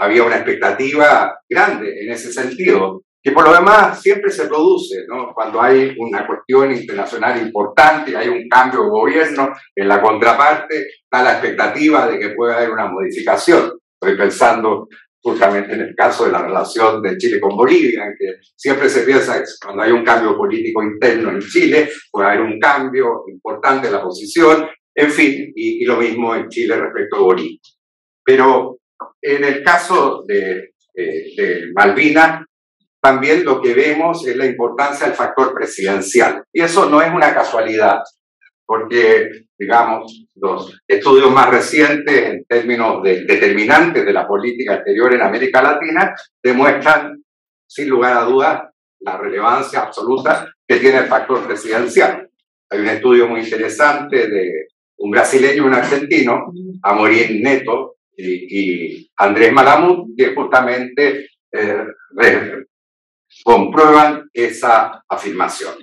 había una expectativa grande en ese sentido, que por lo demás siempre se produce, ¿no? Cuando hay una cuestión internacional importante, hay un cambio de gobierno, en la contraparte está la expectativa de que pueda haber una modificación. Estoy pensando justamente en el caso de la relación de Chile con Bolivia, en que siempre se piensa que cuando hay un cambio político interno en Chile, puede haber un cambio importante en la posición, en fin, y, y lo mismo en Chile respecto a Bolivia. Pero en el caso de, de, de Malvinas, también lo que vemos es la importancia del factor presidencial. Y eso no es una casualidad, porque, digamos, los estudios más recientes en términos de, determinantes de la política exterior en América Latina demuestran, sin lugar a dudas, la relevancia absoluta que tiene el factor presidencial. Hay un estudio muy interesante de un brasileño y un argentino, Amorim Neto y, y Andrés Malamud, que justamente eh, re, comprueban esa afirmación.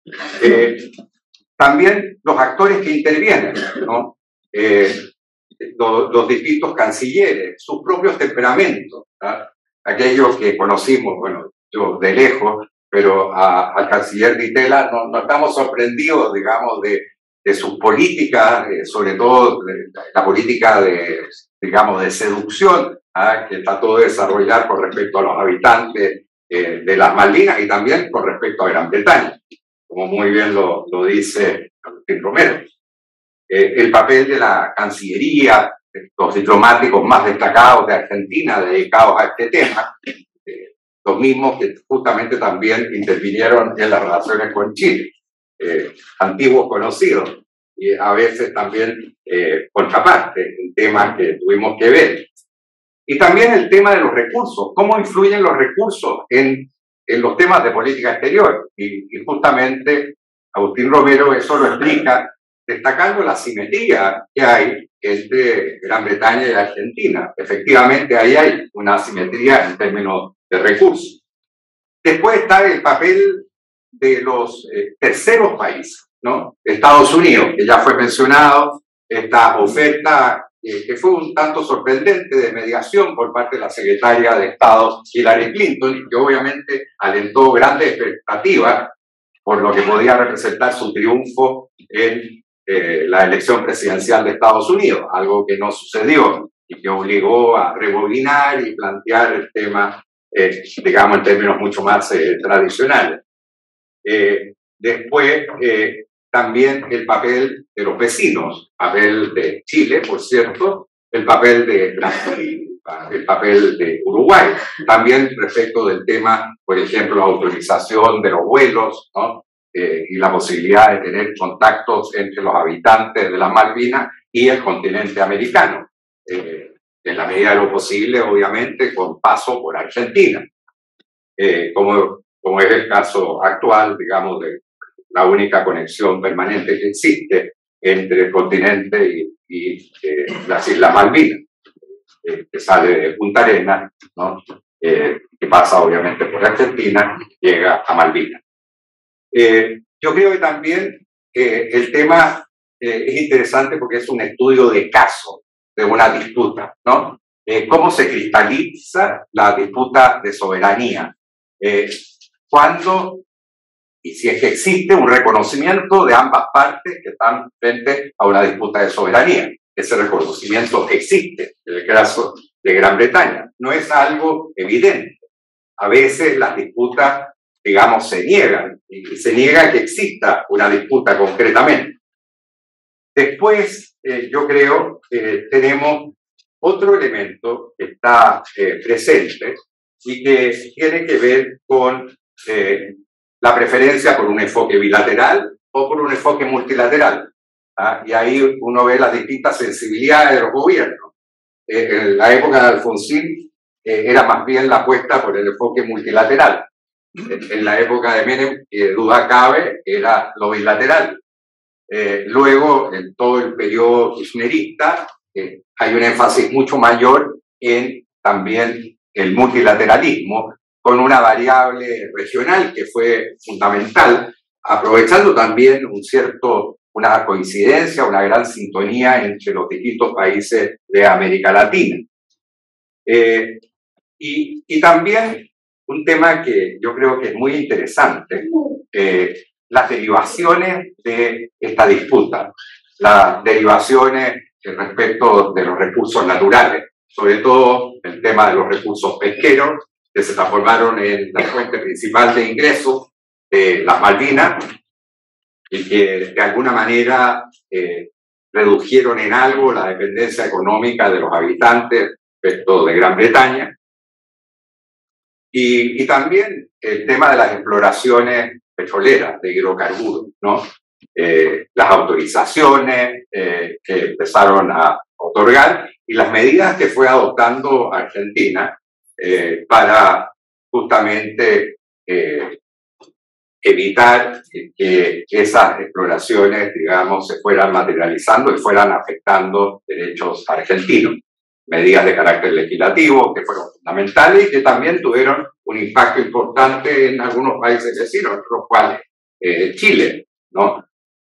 Eh, también los actores que intervienen, ¿no? eh, los, los distintos cancilleres, sus propios temperamentos, ¿no? Aquellos que conocimos, bueno, yo de lejos, pero a, al canciller Di Tella no, no estamos sorprendidos, digamos, de, de sus políticas, eh, sobre todo de, de la política de, digamos, de seducción, ¿ah? que trató de desarrollar con respecto a los habitantes eh, de las Malvinas y también con respecto a Gran Bretaña, como muy bien lo, lo dice Agustín Romero. Eh, el papel de la Cancillería, los diplomáticos más destacados de Argentina dedicados a este tema, eh, los mismos que justamente también intervinieron en las relaciones con Chile, eh, antiguos conocidos, y a veces también eh, contraparte en temas que tuvimos que ver. Y también el tema de los recursos, cómo influyen los recursos en, en los temas de política exterior. Y, y justamente Agustín Romero eso lo explica, destacando la simetría que hay entre Gran Bretaña y Argentina. Efectivamente, ahí hay una asimetría en términos de recursos. Después está el papel de los eh, terceros países, ¿no? Estados Unidos, que ya fue mencionado, esta oferta eh, que fue un tanto sorprendente de mediación por parte de la secretaria de Estado Hillary Clinton, y que obviamente alentó grandes expectativas por lo que podía representar su triunfo en eh, la elección presidencial de Estados Unidos, algo que no sucedió y que obligó a rebobinar y plantear el tema, eh, digamos, en términos mucho más eh, tradicionales. Eh, después, eh, también el papel de los vecinos, papel de Chile, por cierto, el papel de Brasil, el papel de Uruguay, también respecto del tema, por ejemplo, la autorización de los vuelos, ¿no? eh, y la posibilidad de tener contactos entre los habitantes de las Malvinas y el continente americano, eh, en la medida de lo posible, obviamente, con paso por Argentina, eh, como, como es el caso actual, digamos, de la única conexión permanente que existe entre el continente y, y eh, las Islas Malvinas, eh, que sale de Punta Arenas, ¿no? eh, que pasa obviamente por Argentina, llega a Malvinas. Eh, yo creo que también eh, el tema eh, es interesante porque es un estudio de caso de una disputa, ¿no? Eh, cómo se cristaliza la disputa de soberanía, eh, cuando y si es que existe un reconocimiento de ambas partes que están frente a una disputa de soberanía. Ese reconocimiento existe en el caso de Gran Bretaña. No es algo evidente. A veces las disputas, digamos, se niegan, y se niega que exista una disputa concretamente. Después, eh, yo creo que eh, tenemos otro elemento que está eh, presente y que tiene que ver con eh, la preferencia por un enfoque bilateral o por un enfoque multilateral. ¿Ah? Y ahí uno ve las distintas sensibilidades de los gobiernos. Eh, en la época de Alfonsín eh, era más bien la apuesta por el enfoque multilateral. En, en la época de Menem, eh, duda cabe, era lo bilateral. Eh, luego, en todo el periodo kirchnerista, eh, hay un énfasis mucho mayor en también el multilateralismo, con una variable regional que fue fundamental, aprovechando también un cierto, una coincidencia, una gran sintonía entre los distintos países de América Latina. Eh, y, y también un tema que yo creo que es muy interesante, eh, las derivaciones de esta disputa, las derivaciones respecto de los recursos naturales, sobre todo el tema de los recursos pesqueros, que se transformaron en la fuente principal de ingresos de las Malvinas y que de alguna manera eh, redujeron en algo la dependencia económica de los habitantes respecto de Gran Bretaña. Y, y también el tema de las exploraciones petroleras de hidrocarburos, ¿no? Eh, las autorizaciones eh, que empezaron a otorgar y las medidas que fue adoptando Argentina eh, para justamente eh, evitar que esas exploraciones, digamos, se fueran materializando y fueran afectando derechos argentinos. Medidas de carácter legislativo que fueron fundamentales y que también tuvieron un impacto importante en algunos países vecinos, entre los cuales eh, Chile, ¿no?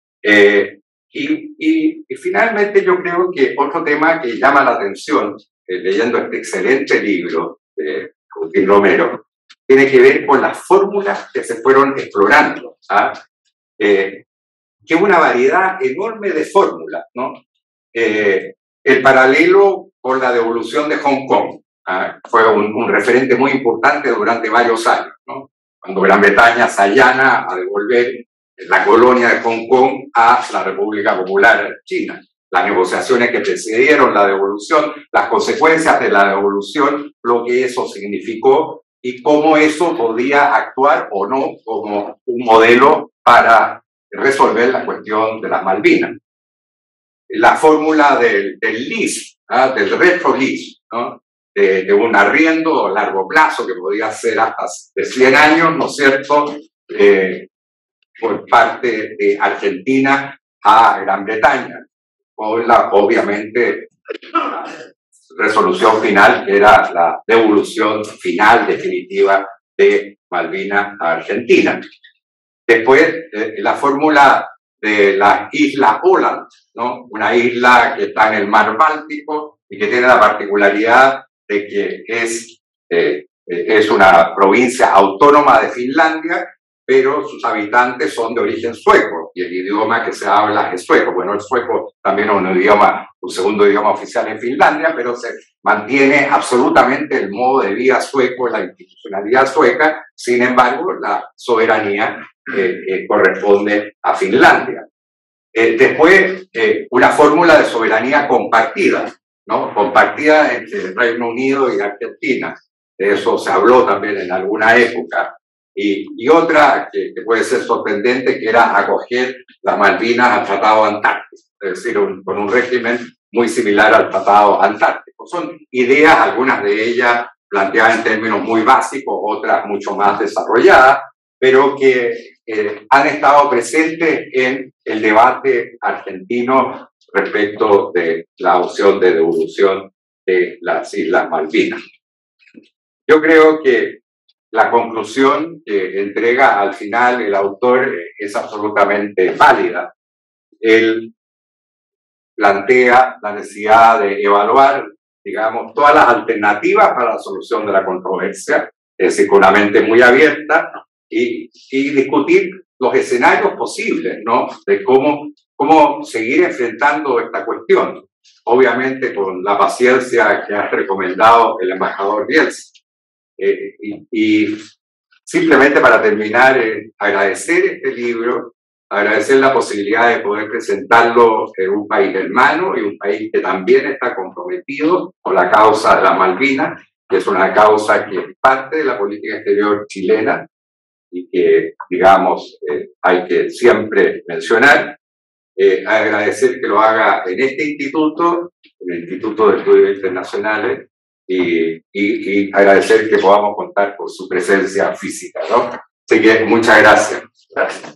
Eh, y, y, y finalmente yo creo que otro tema que llama la atención, eh, leyendo este excelente libro de Agustín Romero, tiene que ver con las fórmulas que se fueron explorando, ¿ah? Eh, que una variedad enorme de fórmulas, ¿no? Eh, el paralelo con la devolución de Hong Kong, ¿ah? Fue un, un referente muy importante durante varios años, ¿no? Cuando Gran Bretaña se allana a devolver la colonia de Hong Kong a la República Popular China. Las negociaciones que precedieron la devolución, las consecuencias de la devolución, lo que eso significó y cómo eso podía actuar o no como un modelo para resolver la cuestión de las Malvinas. La fórmula del, del lease, ¿ah? Del retro-lease, ¿no? De, de un arriendo a largo plazo que podía ser hasta de cien años, ¿no es cierto?, eh, por parte de Argentina a Gran Bretaña, con la, obviamente, la resolución final, que era la devolución final definitiva de Malvinas a Argentina. Después, eh, la fórmula de la isla Åland, ¿no? Una isla que está en el mar Báltico y que tiene la particularidad de que es, eh, es una provincia autónoma de Finlandia, pero sus habitantes son de origen sueco y el idioma que se habla es sueco. Bueno, el sueco también es un idioma, un segundo idioma oficial en Finlandia, pero se mantiene absolutamente el modo de vida sueco, la institucionalidad sueca. Sin embargo, la soberanía eh, eh, corresponde a Finlandia. Eh, después, eh, una fórmula de soberanía compartida, ¿no? Compartida entre el Reino Unido y Argentina. De eso se habló también en alguna época. Y, y otra que, que puede ser sorprendente, que era acoger las Malvinas al Tratado Antártico, es decir, un, con un régimen muy similar al Tratado Antártico. Son ideas, algunas de ellas planteadas en términos muy básicos, otras mucho más desarrolladas, pero que eh, han estado presentes en el debate argentino respecto de la opción de devolución de las Islas Malvinas. Yo creo que la conclusión que entrega al final el autor es absolutamente válida. Él plantea la necesidad de evaluar, digamos, todas las alternativas para la solución de la controversia, es decir, con una mente muy abierta, y, y discutir los escenarios posibles, ¿no? De cómo, cómo seguir enfrentando esta cuestión. Obviamente con la paciencia que ha recomendado el embajador Bielsa. Eh, y, y simplemente para terminar, eh, agradecer este libro, agradecer la posibilidad de poder presentarlo en un país hermano y un país que también está comprometido con la causa de las Malvinas, que es una causa que es parte de la política exterior chilena y que, digamos, eh, hay que siempre mencionar. Eh, agradecer que lo haga en este instituto, en el Instituto de Estudios Internacionales, Y, y, y agradecer que podamos contar con su presencia física, ¿no? Así que muchas gracias. Gracias.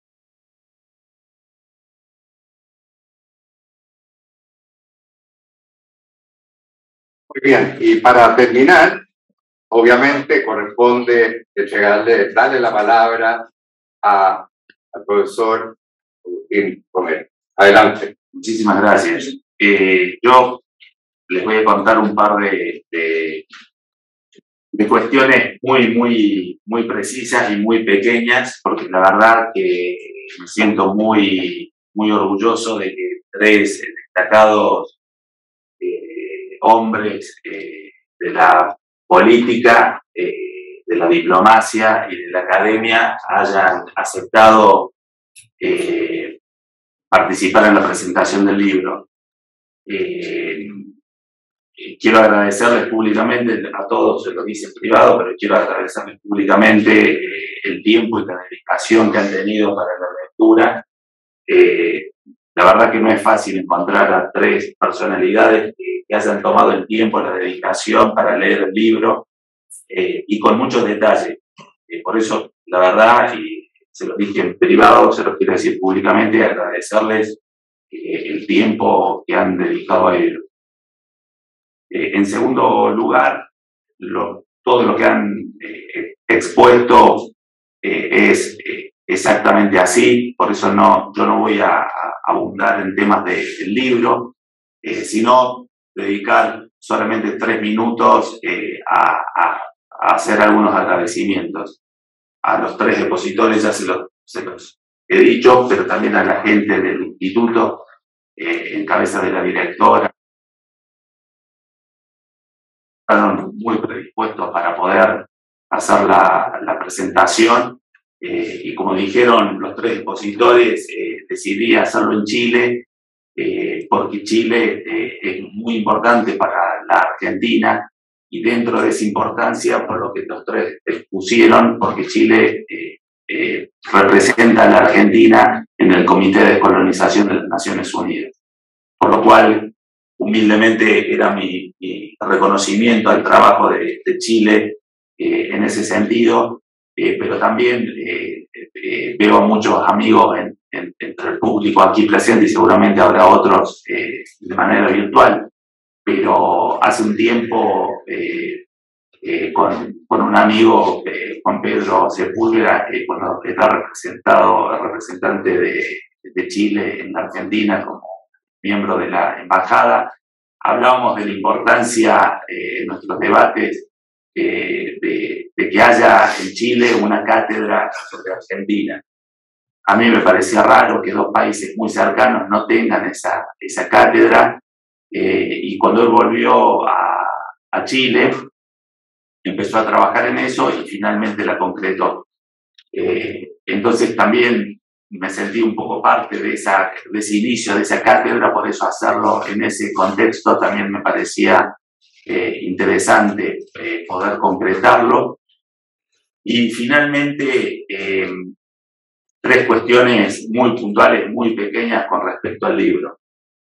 Muy bien, y para terminar, obviamente corresponde entregarle, darle la palabra a, al profesor Agustín Romero. Adelante. Muchísimas gracias. Eh, yo les voy a contar un par de, de, de cuestiones muy, muy, muy precisas y muy pequeñas, porque la verdad que me siento muy, muy orgulloso de que tres destacados eh, hombres eh, de la política, eh, de la diplomacia y de la academia hayan aceptado eh, participar en la presentación del libro. Eh, quiero agradecerles públicamente a todos, se lo dice en privado, pero quiero agradecerles públicamente eh, el tiempo y la dedicación que han tenido para la lectura. Eh, la verdad que no es fácil encontrar a tres personalidades que, que hayan tomado el tiempo, la dedicación para leer el libro eh, y con muchos detalles. Eh, por eso, la verdad, y se lo dije en privado, se lo quiero decir públicamente, agradecerles eh, el tiempo que han dedicado a ello. Eh, en segundo lugar, lo, todo lo que han eh, expuesto eh, es eh, exactamente así, por eso no, yo no voy a, a abundar en temas de, del libro, eh, sino dedicar solamente tres minutos eh, a, a, a hacer algunos agradecimientos. A los tres expositores ya se los, se los he dicho, pero también a la gente del instituto, eh, en cabeza de la directora, estaban muy predispuestos para poder hacer la, la presentación eh, y como dijeron los tres expositores, eh, decidí hacerlo en Chile eh, porque Chile eh, es muy importante para la Argentina y dentro de esa importancia, por lo que los tres expusieron, porque Chile eh, eh, representa a la Argentina en el Comité de Descolonización de las Naciones Unidas. Por lo cual, humildemente era mi, mi reconocimiento al trabajo de, de Chile eh, en ese sentido, eh, pero también eh, eh, veo muchos amigos en, en, entre el público aquí presente y seguramente habrá otros eh, de manera virtual, pero hace un tiempo eh, eh, con, con un amigo, eh, Juan Pedro Sepúlveda, eh, cuando está representado, representante de, de Chile en la Argentina como miembro de la embajada, hablábamos de la importancia eh, en nuestros debates eh, de, de que haya en Chile una cátedra sobre Argentina. A mí me parecía raro que dos países muy cercanos no tengan esa, esa cátedra eh, y cuando él volvió a, a Chile empezó a trabajar en eso y finalmente la concretó. Eh, entonces también me sentí un poco parte de, esa, de ese inicio, de esa cátedra, por eso hacerlo en ese contexto también me parecía eh, interesante eh, poder concretarlo. Y finalmente, eh, tres cuestiones muy puntuales, muy pequeñas con respecto al libro.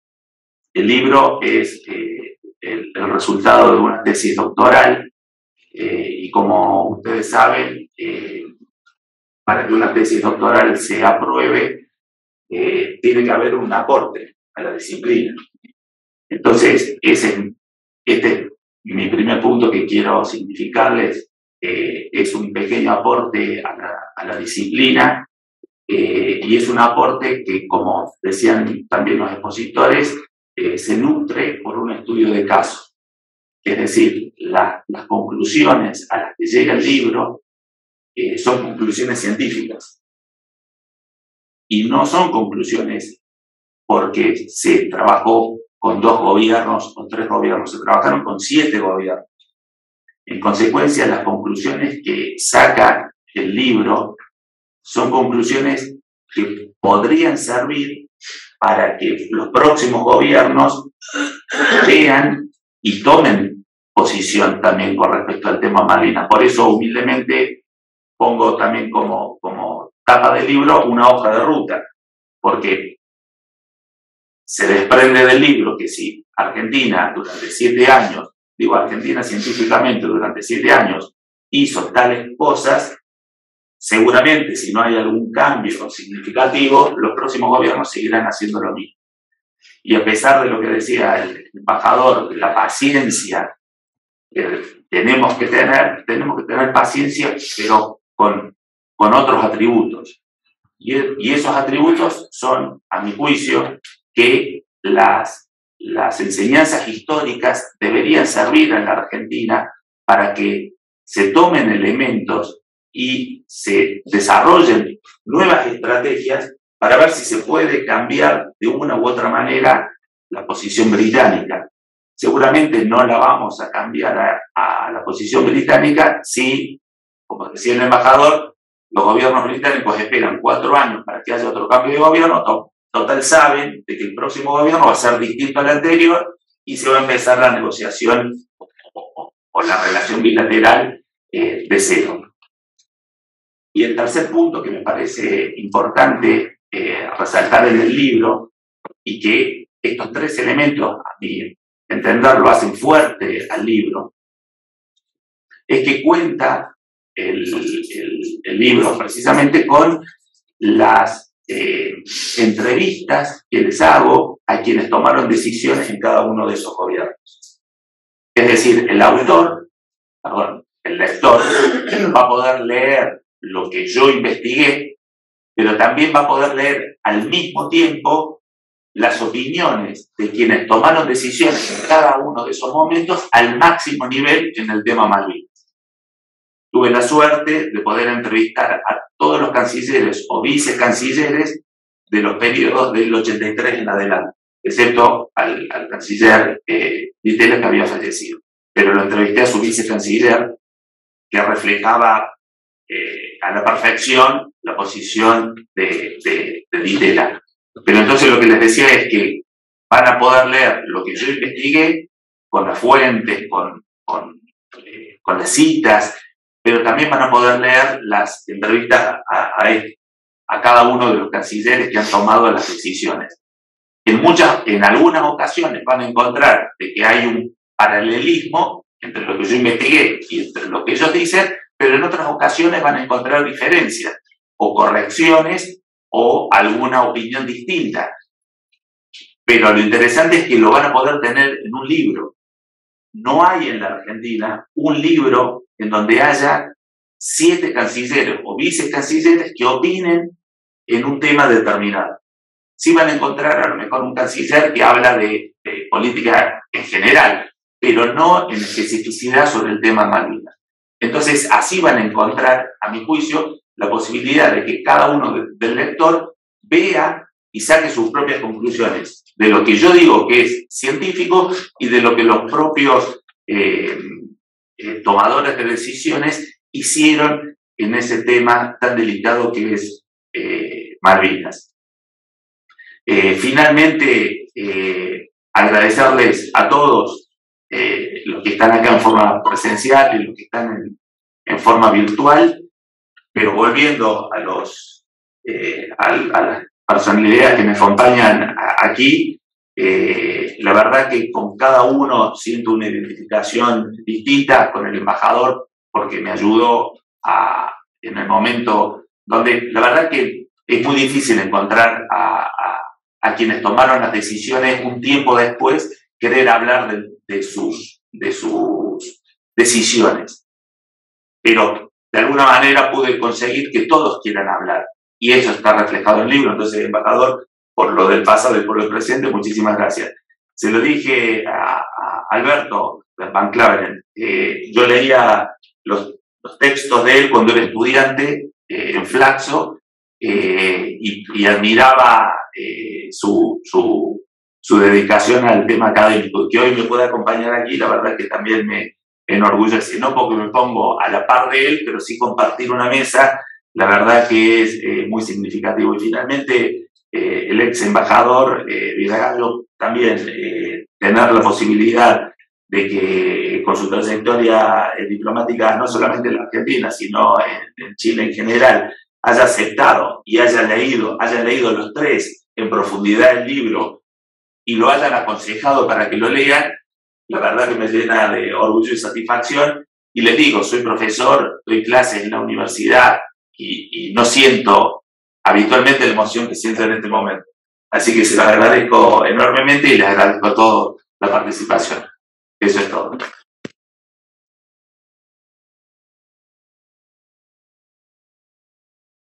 El libro es eh, el, el resultado de una tesis doctoral eh, y como ustedes saben, eh, para que una tesis doctoral se apruebe, eh, tiene que haber un aporte a la disciplina. Entonces, ese, este es mi primer punto que quiero significarles, eh, es un pequeño aporte a la, a la disciplina, eh, y es un aporte que, como decían también los expositores, eh, se nutre por un estudio de caso. Es decir, la, las conclusiones a las que llega el libro Eh, son conclusiones científicas y no son conclusiones porque se trabajó con dos gobiernos o tres gobiernos, se trabajaron con siete gobiernos. En consecuencia, las conclusiones que saca el libro son conclusiones que podrían servir para que los próximos gobiernos vean y tomen posición también con respecto al tema Malvinas. Por eso, humildemente, pongo también como, como tapa del libro una hoja de ruta, porque se desprende del libro que si Argentina durante siete años, digo Argentina científicamente durante siete años, hizo tales cosas, seguramente si no hay algún cambio significativo, los próximos gobiernos seguirán haciendo lo mismo. Y a pesar de lo que decía el embajador, de la paciencia que tenemos que tener, tenemos que tener paciencia, pero Con, con otros atributos. Y, y esos atributos son, a mi juicio, que las las enseñanzas históricas deberían servir en la Argentina para que se tomen elementos y se desarrollen nuevas estrategias para ver si se puede cambiar de una u otra manera la posición británica. Seguramente no la vamos a cambiar a, a la posición británica si, como decía el embajador, los gobiernos británicos esperan cuatro años para que haya otro cambio de gobierno. Total saben de que el próximo gobierno va a ser distinto al anterior y se va a empezar la negociación o, o, o la relación bilateral eh, de cero. Y el tercer punto que me parece importante eh, resaltar en el libro, y que estos tres elementos, a mi entender, lo hacen fuerte al libro, es que cuenta el, el, el libro precisamente con las eh, entrevistas que les hago a quienes tomaron decisiones en cada uno de esos gobiernos. Es decir, el autor, perdón, el lector va a poder leer lo que yo investigué, pero también va a poder leer al mismo tiempo las opiniones de quienes tomaron decisiones en cada uno de esos momentos al máximo nivel en el tema Malvinas. Tuve la suerte de poder entrevistar a todos los cancilleres o vicecancilleres de los periodos del ochenta y tres en adelante, excepto al, al canciller eh, Ditela, que había fallecido. Pero lo entrevisté a su vicecanciller, que reflejaba eh, a la perfección la posición de, de, de Ditela. Pero entonces lo que les decía es que van a poder leer lo que yo investigué con las fuentes, con, con, eh, con las citas, pero también van a poder leer las entrevistas a, a, a cada uno de los cancilleres que han tomado las decisiones. En, muchas, en algunas ocasiones van a encontrar de que hay un paralelismo entre lo que yo investigué y entre lo que ellos dicen, pero en otras ocasiones van a encontrar diferencias o correcciones o alguna opinión distinta. Pero lo interesante es que lo van a poder tener en un libro. No hay en la Argentina un libro en donde haya siete cancilleres o vicecancilleres que opinen en un tema determinado. Sí van a encontrar a lo mejor un canciller que habla de, de política en general, pero no en especificidad sobre el tema Malvinas. Entonces, así van a encontrar, a mi juicio, la posibilidad de que cada uno de, del lector vea y saque sus propias conclusiones de lo que yo digo que es científico y de lo que los propios eh, eh, tomadores de decisiones hicieron en ese tema tan delicado que es eh, Malvinas. Eh, finalmente, eh, agradecerles a todos eh, los que están acá en forma presencial y los que están en, en forma virtual, pero volviendo a, los, eh, a, a las personalidades que me acompañan aquí, eh, la verdad que con cada uno siento una identificación distinta con el embajador, porque me ayudó a, en el momento donde la verdad que es muy difícil encontrar a, a, a quienes tomaron las decisiones un tiempo después, querer hablar de, de, sus, de sus decisiones. Pero de alguna manera pude conseguir que todos quieran hablar. Y eso está reflejado en el libro. Entonces, embajador, por lo del pasado y por el presente, muchísimas gracias. Se lo dije a, a Alberto Van Claveren. Eh, yo leía los, los textos de él cuando era estudiante eh, en Flaxo eh, y, y admiraba eh, su, su, su dedicación al tema académico. Que hoy me pueda acompañar aquí, la verdad que también me enorgullece. No porque me pongo a la par de él, pero sí compartir una mesa, la verdad que es eh, muy significativo. Y finalmente, eh, el ex embajador eh, Vidagallo también eh, tener la posibilidad de que con su trayectoria eh, diplomática, no solamente en la Argentina, sino en, en Chile en general, haya aceptado y haya leído, haya leído los tres en profundidad el libro y lo hayan aconsejado para que lo lean, la verdad que me llena de orgullo y satisfacción. Y les digo, soy profesor, doy clases en la universidad y, y no siento habitualmente la emoción que siento en este momento. Así que se los agradezco enormemente y les agradezco a todos la participación. Eso es todo.